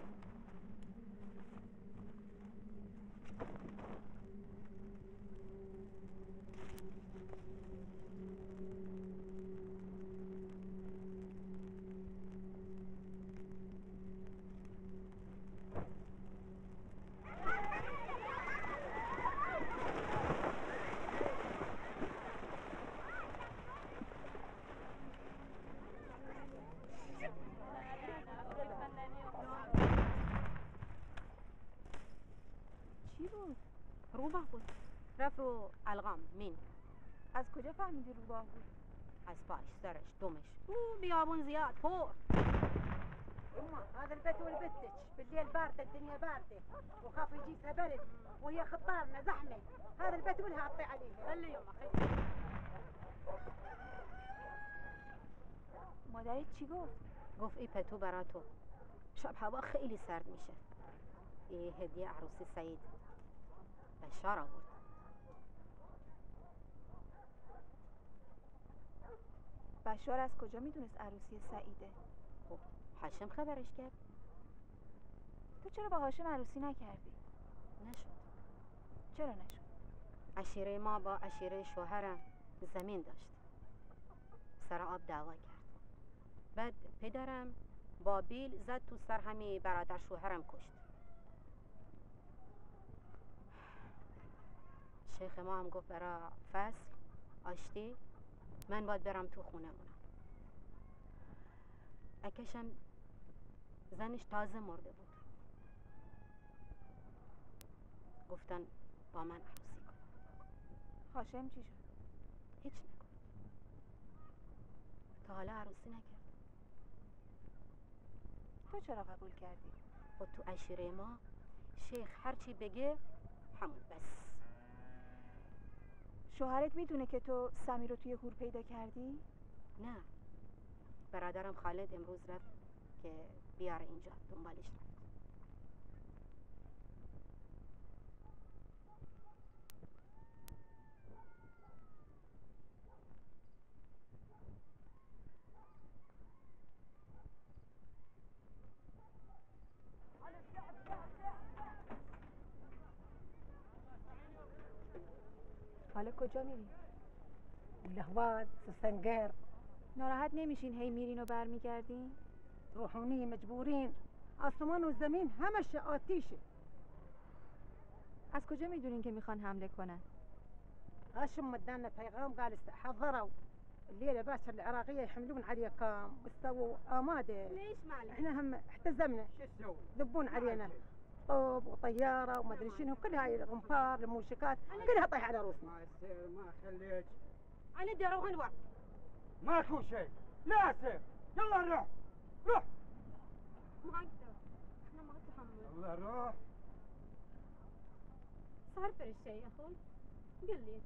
Speaker 5: چی بود؟
Speaker 8: روباه بود. رفت رو الغام مین.
Speaker 5: از کجا فهمیدی روباه بود؟
Speaker 8: از پاش، سرش، دمش. او بیابون زیاد پر.
Speaker 7: يما هذا البيت ولبتك بالليل باردة الدنيا باردة وخاف يجيها برد وهي خطارنا زحمة. هذا البيت ولها عطي عليه.
Speaker 8: خلي يما خلي.
Speaker 5: مادرت چی گفت؟
Speaker 8: گفت ای پتو براتو. شب هوا خیلی سرد میشه. یه هدیه عروسی سعید بشار آورد.
Speaker 5: بشار از کجا میدونست عروسی سعیده؟
Speaker 8: خب هاشم خبرش کرد.
Speaker 5: تو چرا با هاشم عروسی نکردی؟
Speaker 8: نشد.
Speaker 5: چرا نشد؟
Speaker 8: عشیره ما با عشیره شوهرم زمین داشت. سر آب دعوا کرد. بعد پدرم با بیل زد تو سر همه برادر شوهرم کشت. شیخ ما هم گفت برای فصل آشتی من باید برم تو خونه اونا. اکشم زنش تازه مرده بود. گفتن با من عروسی کن.
Speaker 5: هاشم چی شد؟
Speaker 8: هیچ نگفت. تا حالا عروسی نکرد.
Speaker 5: تو چرا قبول کردی؟
Speaker 8: خود تو عشیره ما شیخ هرچی بگه همون بس.
Speaker 5: شوهرت میدونه که تو سمیر رو توی هور پیدا کردی؟
Speaker 8: نه. برادرم خالد امروز رفت که بیار اینجا دنبالش رفت.
Speaker 5: حالا کجا میری؟
Speaker 7: الهواد السنقر.
Speaker 5: ناراحت نمیشین هی میرین و برمیگردین؟
Speaker 7: روحوني مجبورين. آسمان و زمین همش آتیشه.
Speaker 5: از کجا میدونین که میخوان حمله کنن؟
Speaker 7: هاشم مدانا پیغام قال حضروا الليلة باشا العراقية يحملون عليكم واستووا آمادة.
Speaker 6: ليش معلش؟
Speaker 7: احنا هم احتزمنا.
Speaker 3: شو تسوي؟
Speaker 7: ذبون علينا طوب وطيارة وما ادري شنو كل هاي الغنفار الموشكات كلها طيح على روسنا.
Speaker 3: ما يصير ما خليك.
Speaker 8: أنا بدي أروح الوقت.
Speaker 3: ماكو شيء. لا يصير. يلا نروح. روح.
Speaker 6: ما أقدر. أنا ما أتحمل.
Speaker 3: يلا روح.
Speaker 6: صار فرش شيء يا أخوي. قل لي.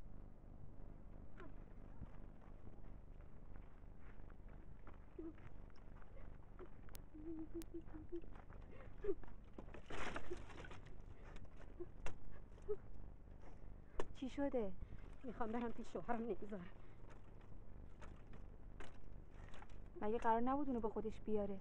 Speaker 5: چی شده؟
Speaker 8: میخوام برم پیش شوهرم نمیذاره.
Speaker 5: مگه قرار نبود اونو با خودش بیاره؟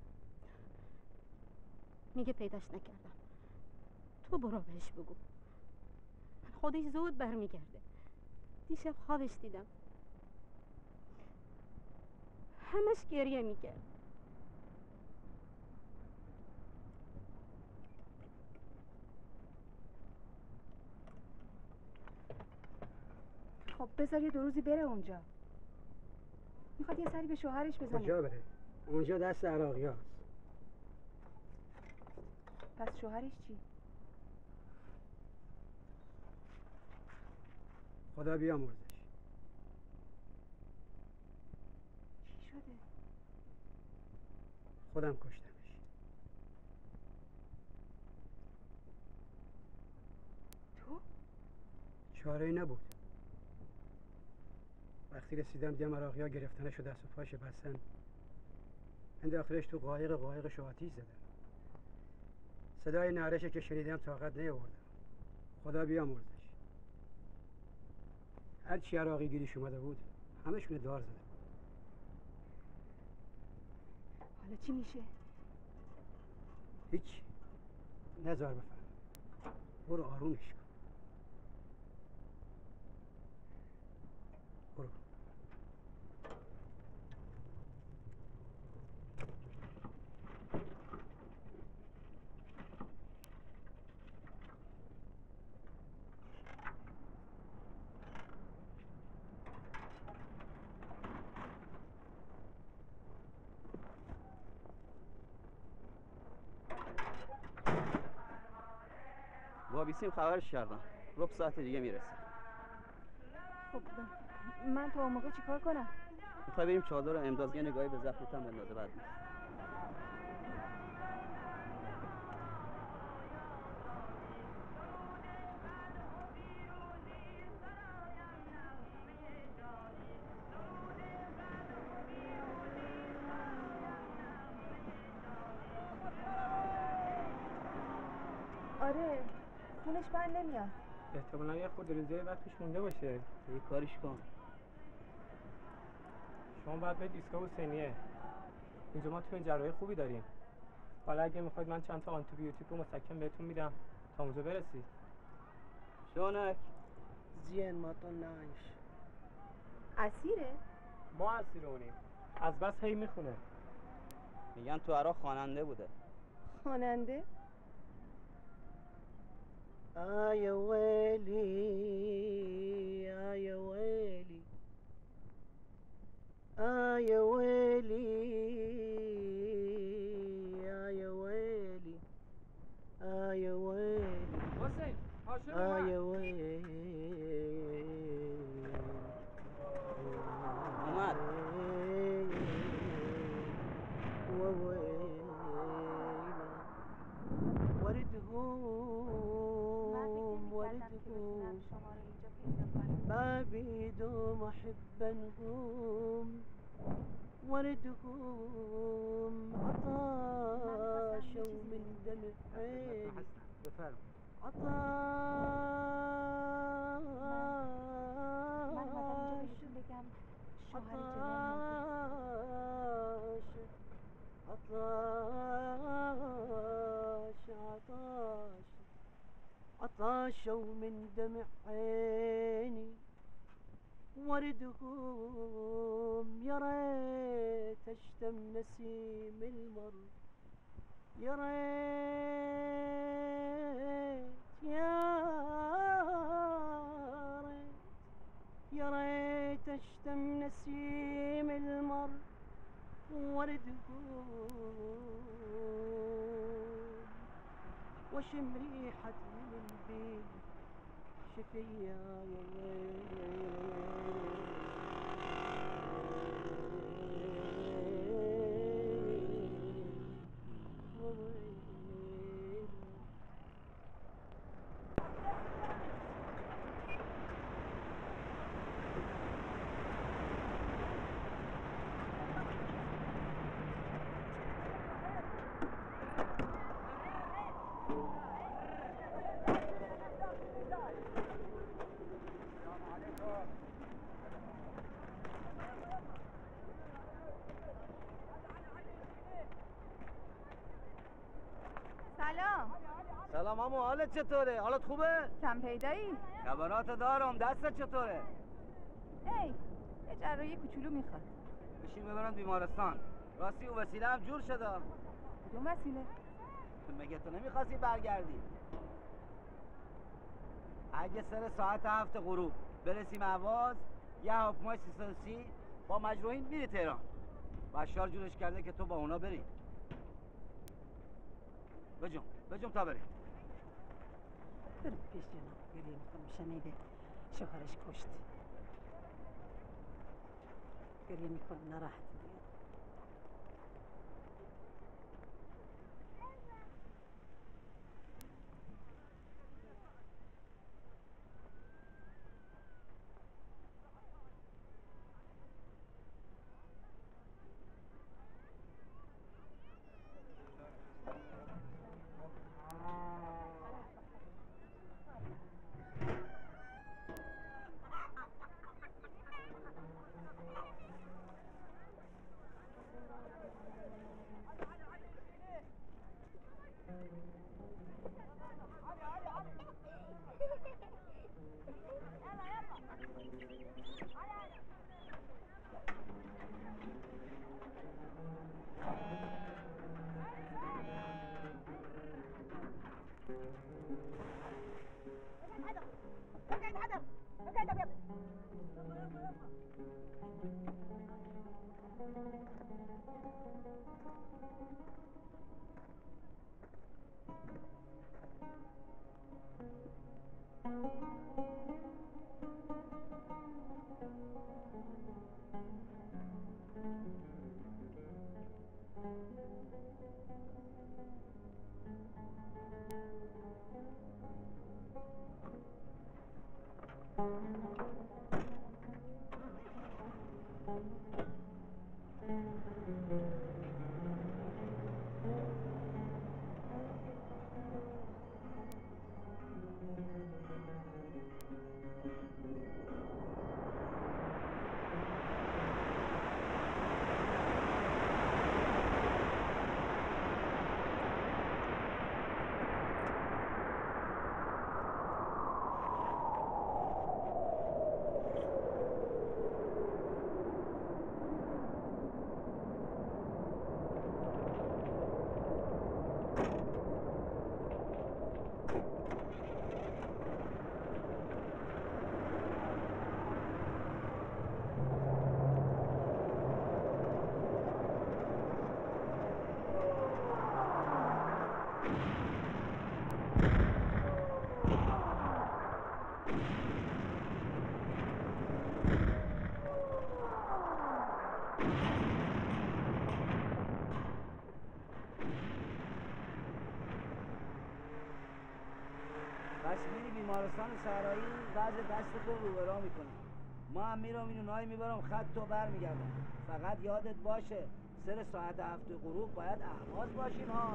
Speaker 8: میگه پیداش نکردم. تو برو بهش بگو. خودش زود برمیگرده. دیشب خوابش دیدم. همش گریه میکرد.
Speaker 5: خب بذار یه دو روزی بره اونجا. میخواد یه سری به شوهرش بزنه.
Speaker 3: کجا بره؟ اونجا دست عراقی هست.
Speaker 5: پس شوهرش چی؟
Speaker 3: خدا بیامرزش.
Speaker 5: چی شده؟
Speaker 3: خودم کشتمش.
Speaker 5: تو؟
Speaker 3: چاره نبود. وقتی وقتی رسیدم دیدم عراقی ها گرفتنه شده دست و پاش بستن. این داخلش تو قایق قایقش رو آتیش زدن. صدای نعرشه که شنیدم طاقت نیاوردم. خدا بیامرزش. هر چی عراقی گیریش اومده بود همشون دار زدن.
Speaker 5: حالا چی میشه؟
Speaker 3: هیچ. نزار بفهم. برو آرومش کن. برو.
Speaker 10: با بیسیم خبرش کردم. ربع ساعت دیگه میرسه.
Speaker 5: خب من تا اون موقع چیکار کنم؟
Speaker 10: میخوای بریم چادر رو امداد یه نگاهی به زخمت هم بندازه بعد نیست.
Speaker 5: آره خونش بند نمیاد.
Speaker 3: احتمالا یه خود ریزه وقتش مونده باشه.
Speaker 10: یه کاریش کن.
Speaker 3: شما باید به ایستگاه حسینیه. اینجا ما تو این جراحی خوبی داریم. حالا اگه میخواید من چند تا آنتی بیوتیک رو مسکن بهتون میدم تا اونجا برسید.
Speaker 10: شونک
Speaker 1: زین ما طلعش.
Speaker 5: اسیره؟
Speaker 3: ما اسیر اونیم. از بس هی میخونه.
Speaker 10: میگن تو عراق خواننده بوده.
Speaker 5: خواننده؟
Speaker 1: آیا ویلی آیا ویلی آیا ویلی آیا ویلی آیا ویلی
Speaker 3: حسین هاشم
Speaker 1: آیا ویلی
Speaker 10: اومد.
Speaker 1: وردهم وردهم ما بيدهم أحبنهم وردهم عطاشوا من دمع عيني عطاش عطاش عطاشوا من دمع عيني وردهم يا ريت اشتم نسيم المر يا ريت يا ريت يا ريت اشتم نسيم المر وردهم وشم ريحة من البيت شفيا يا
Speaker 5: سلام.
Speaker 9: سلام عمو، حالت چطوره؟ حالت خوبه؟
Speaker 5: کم پیدایی؟
Speaker 9: خبرات دارم. دستت چطوره؟
Speaker 5: ای یه جراحی کوچولو میخواد.
Speaker 9: بشین ببرن بیمارستان. راستی او وسیله هم جور شده.
Speaker 5: کدوم وسیله؟
Speaker 9: مگه تو نمیخواستی برگردی؟ اگه سر ساعت هفت غروب برسیم اهواز یه هواپیمای سیصد و سی با مجروحین میری تهران. بشار جورش کرده که تو با اونا بری. بجم بجم تا بریم.
Speaker 7: برو پیش جناب گریه میکنم. شنیده شوهرش کشت. گریه میکنم نراحت دیگه.
Speaker 9: بیمارستان صحرایی وضع دست تو رو برا میکنه. ما هم میرم اینو نای میبرم خط تو بر میگردم. فقط یادت باشه سر ساعت هفت غروب باید اهواز باشیم ها.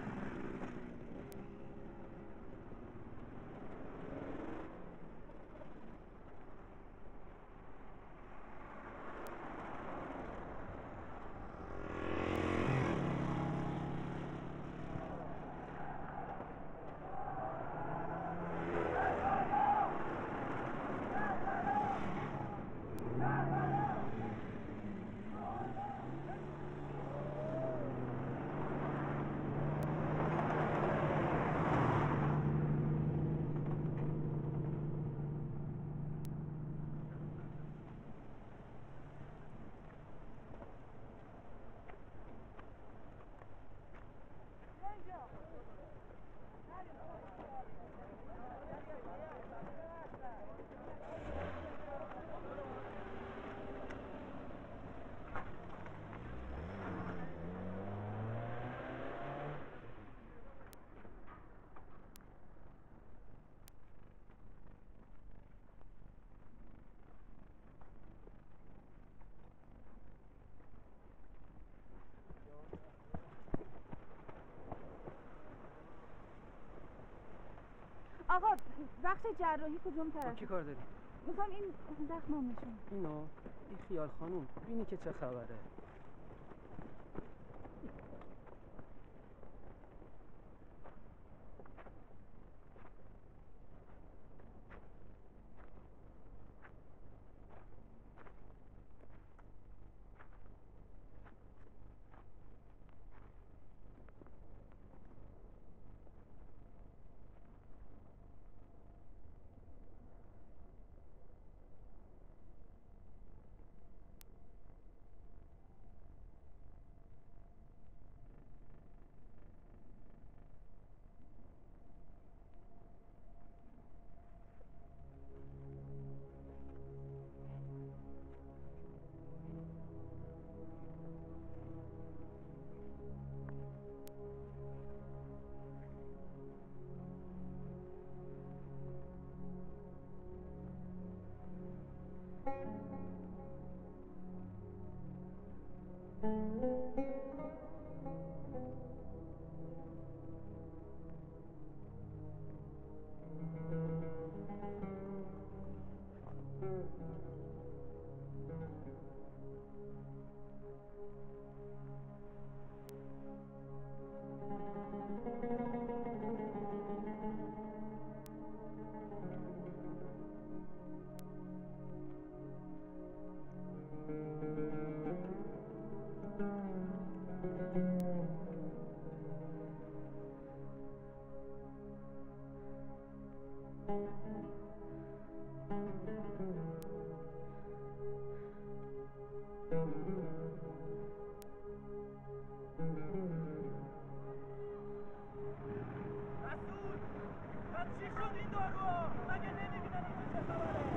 Speaker 5: آقا بخش جراحی کدوم طرف؟
Speaker 10: با کی کار داری؟
Speaker 5: میخوام این زخمم نشون.
Speaker 10: اینو؟ این خیال خانوم بینی که چه خبره.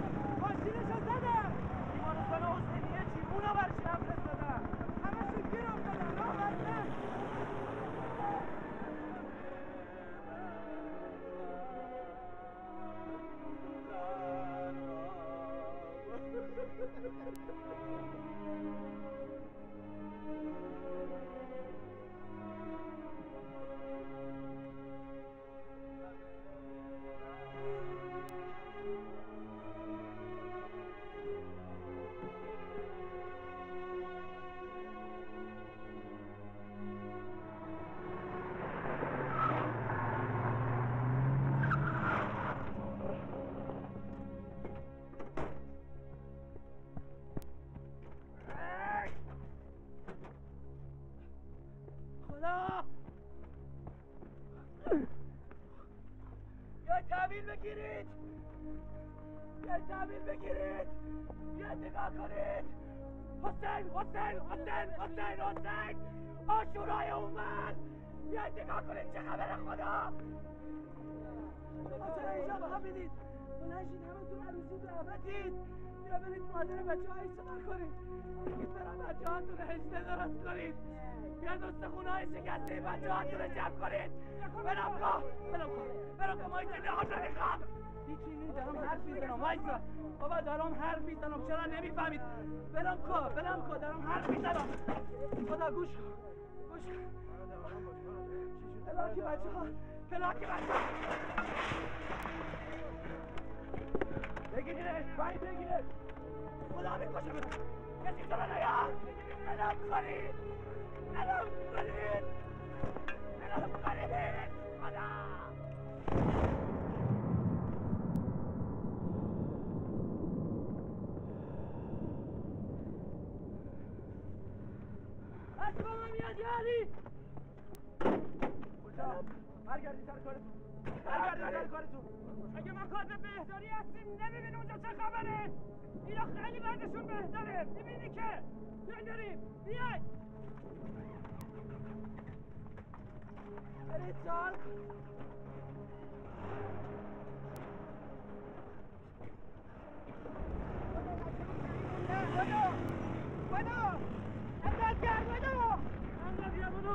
Speaker 1: ماشینشو زدم. بیمارستان حسینیه چی؟ اونو برشی هم فرستادم. همه شو گیر تحویل بگیرید بیاید تحویل بگیرید بیاید نگاه کنید حسین حسین حسین حسین حسین آشورای اومد بیاید نگاه کنید چه خبر خدا شما چرا اینجا خوابیدید بلند شید همتون عروسی دعوتید بیا برید مادر بچه های صدا کنید بگید برای بچه هاتون هجده درست کنید بیاید استخونه های شکسته بچه هاتون رو جمع کنید برم کن برم کن برم کن مایی که نهار نمیخوام هیچی نیست دارم حرف میزنم وایسا بابا دارم حرف میزنم چرا نمیفهمید برم کن برم کن دارم حرف میزنم خدا گوش کن گوش کن پلاکی بچه ها پلاکی بچه ها بگیرش پایین بگیرش خدا میکشم کسی تو رو نیاد برم کنید برم کنید برم کنید خدا بچه با من میاد یاری کجا؟ برگردی سر کارتون برگردی سر کارتون اگه ما کادر بهداری هستیم نمیبینی اونجا چه خبره اینا خیلی وضعشون بهتره میبینی که بیاید بریم بیاید برید سال بدو بدو انداز کرد بدو انداز کرد بدو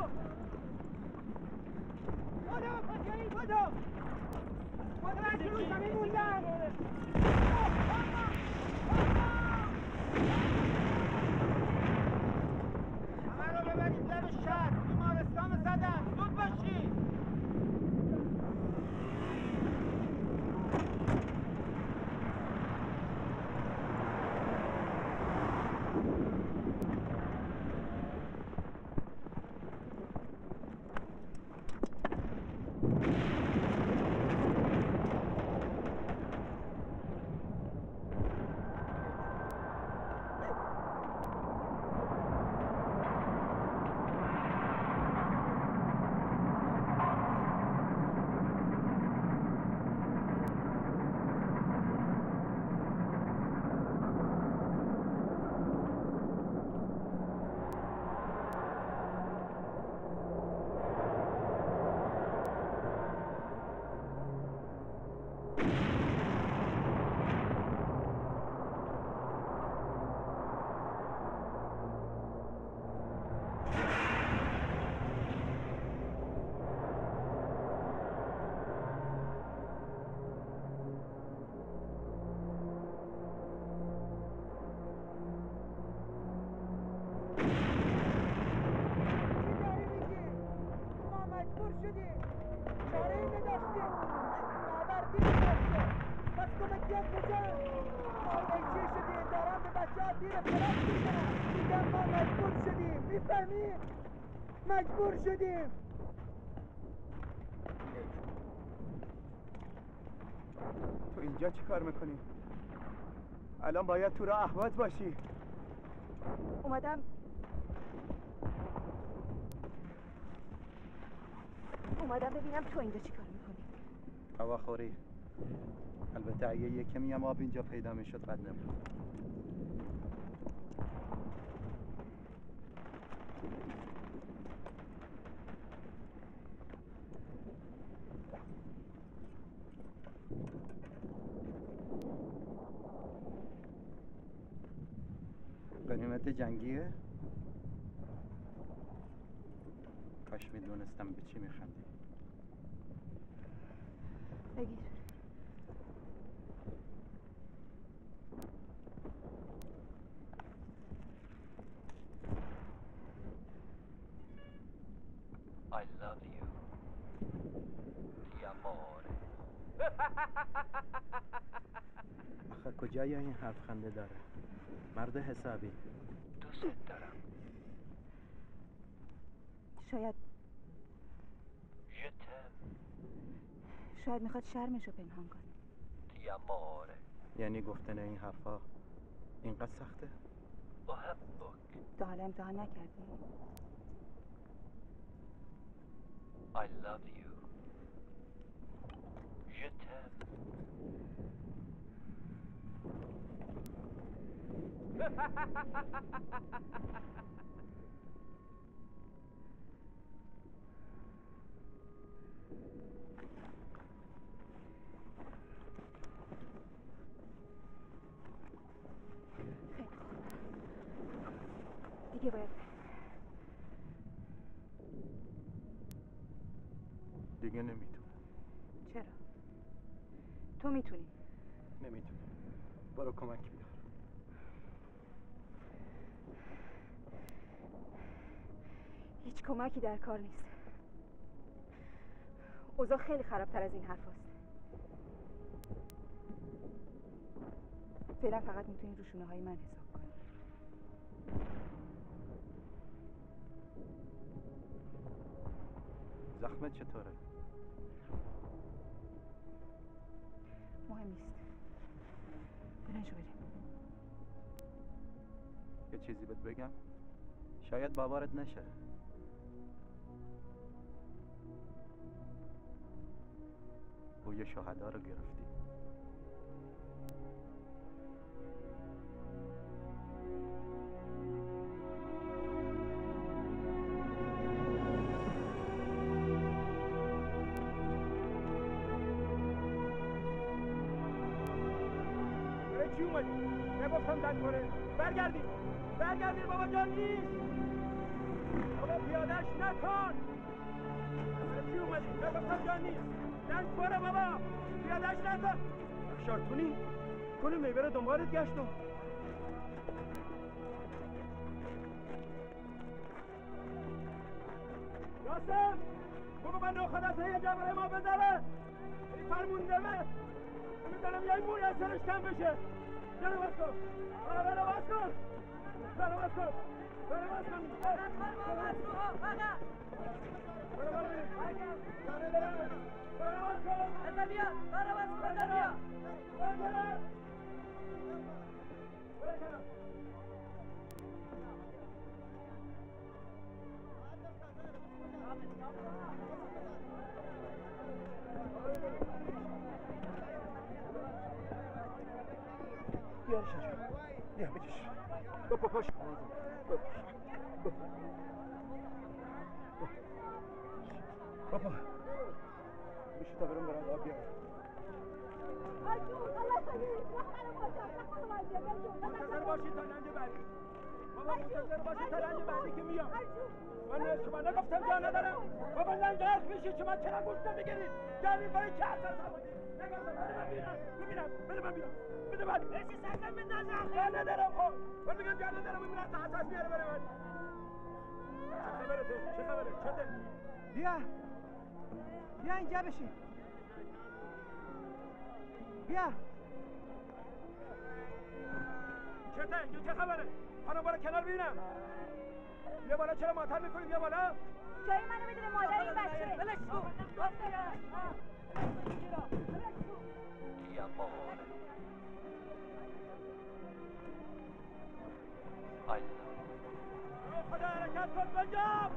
Speaker 1: بدو پسیاری بدو بدو از جلوی زمین موندن همه رو ببرید لب شهر بیمارستان رو زدن زود باشید مجبور شدیم
Speaker 11: تو اینجا چی کار میکنی؟ الان باید تو راه اهواز باشی
Speaker 5: اومدم اومدم ببینم تو اینجا چی کار میکنی
Speaker 4: هواخوری البته اگه یه کمی هم آب اینجا پیدا میشد بد نبود غنیمت جنگیه؟ کاش میدونستم به چی میخندی
Speaker 5: بگیر
Speaker 2: I love you. Ti amore.
Speaker 4: آخه کجای این حرف خنده داره مرد حسابی
Speaker 2: دوست دارم.
Speaker 5: شاید
Speaker 2: Je t'aime.
Speaker 5: شاید میخواد شرمشو پنهان کنه
Speaker 2: Ti amore.
Speaker 4: یعنی گفتن این حرفا اینقدر سخته
Speaker 2: أحبك.
Speaker 5: تا حالا امتحان نکردی
Speaker 2: I love you. Je t'aime.
Speaker 5: دیگه باید
Speaker 11: دیگه نمیتونم.
Speaker 5: چرا؟ تو میتونی.
Speaker 11: نمیتونم. برو کمک بیار.
Speaker 5: هیچ کمکی در کار نیست. اوضاع خیلی خرابتر از این حرف هست. فعلا فقط میتونی رو شونه های من حساب کنی.
Speaker 4: زخمت چطوره؟
Speaker 5: مهم نیست. برنجو بریم.
Speaker 4: یه چیزی بهت بگم؟ شاید باورت نشه. بوی شهدا رو گرفتی.
Speaker 1: چی اومدی؟ نگفتم زن کنه. برگردید برگردید بابا جان نیست. بابا پیادش نکن. چی اومدی؟ نگفتم جان نیست. زن کنه بابا پیادش نکن. شارتونی کنه میبره دنبالت گشتم. یاسم بگو من رو خدا تا یه جبره ما بزنه. این فرمونده من میدنم یه موی از سرش کم بشه. جانو باز کن. آره باز کن. جانو باز کن. جانو باز کن. جانو باز کن. جانو باز کن. بزن بیا. جانو باز کن. بزن بیا. بزن. بزن. بیارش اینجا. بیا بکش. بپا پاش. بپا. میشه تا برم برم آب بیارم. منتظر باشید تا لنج بعدی. بابا منتظر باشید تا لنج بعدی که میام. من شما نگفتم جا ندارم. بابا لنج حرف میشید شما چرا گوش نمیگیرید؟ جانی برای چه اثر سوادی؟ نگفتم بده من بیرم. ببینم بده من بیرم. بده من. بشی سرکن بندازم. جا ندارم خب. من میگم جا ندارم ببینم تا اساس میاره برای من. چه خبره تو؟ چه خبره؟ چته؟
Speaker 3: بیا بیا اینجا بشین. بیا
Speaker 1: چته؟ اینجا چه خبره؟ خانم بالا کنار ببینم. بیا بالا چرا ماتر میکنی؟ بیا بالا.
Speaker 5: جای منو بدونه مادر این بچه.
Speaker 1: بلش کن.
Speaker 2: Ti amore. I love.
Speaker 1: خدا حرکت کن بنجام.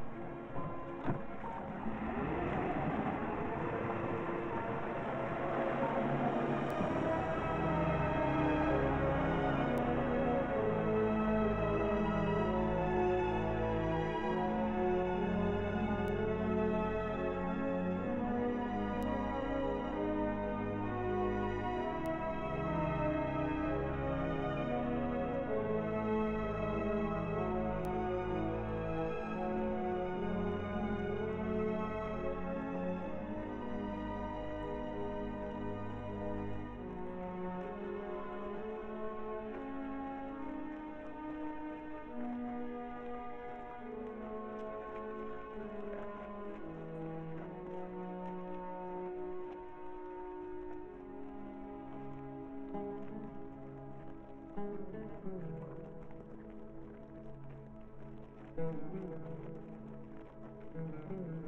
Speaker 3: Thank you.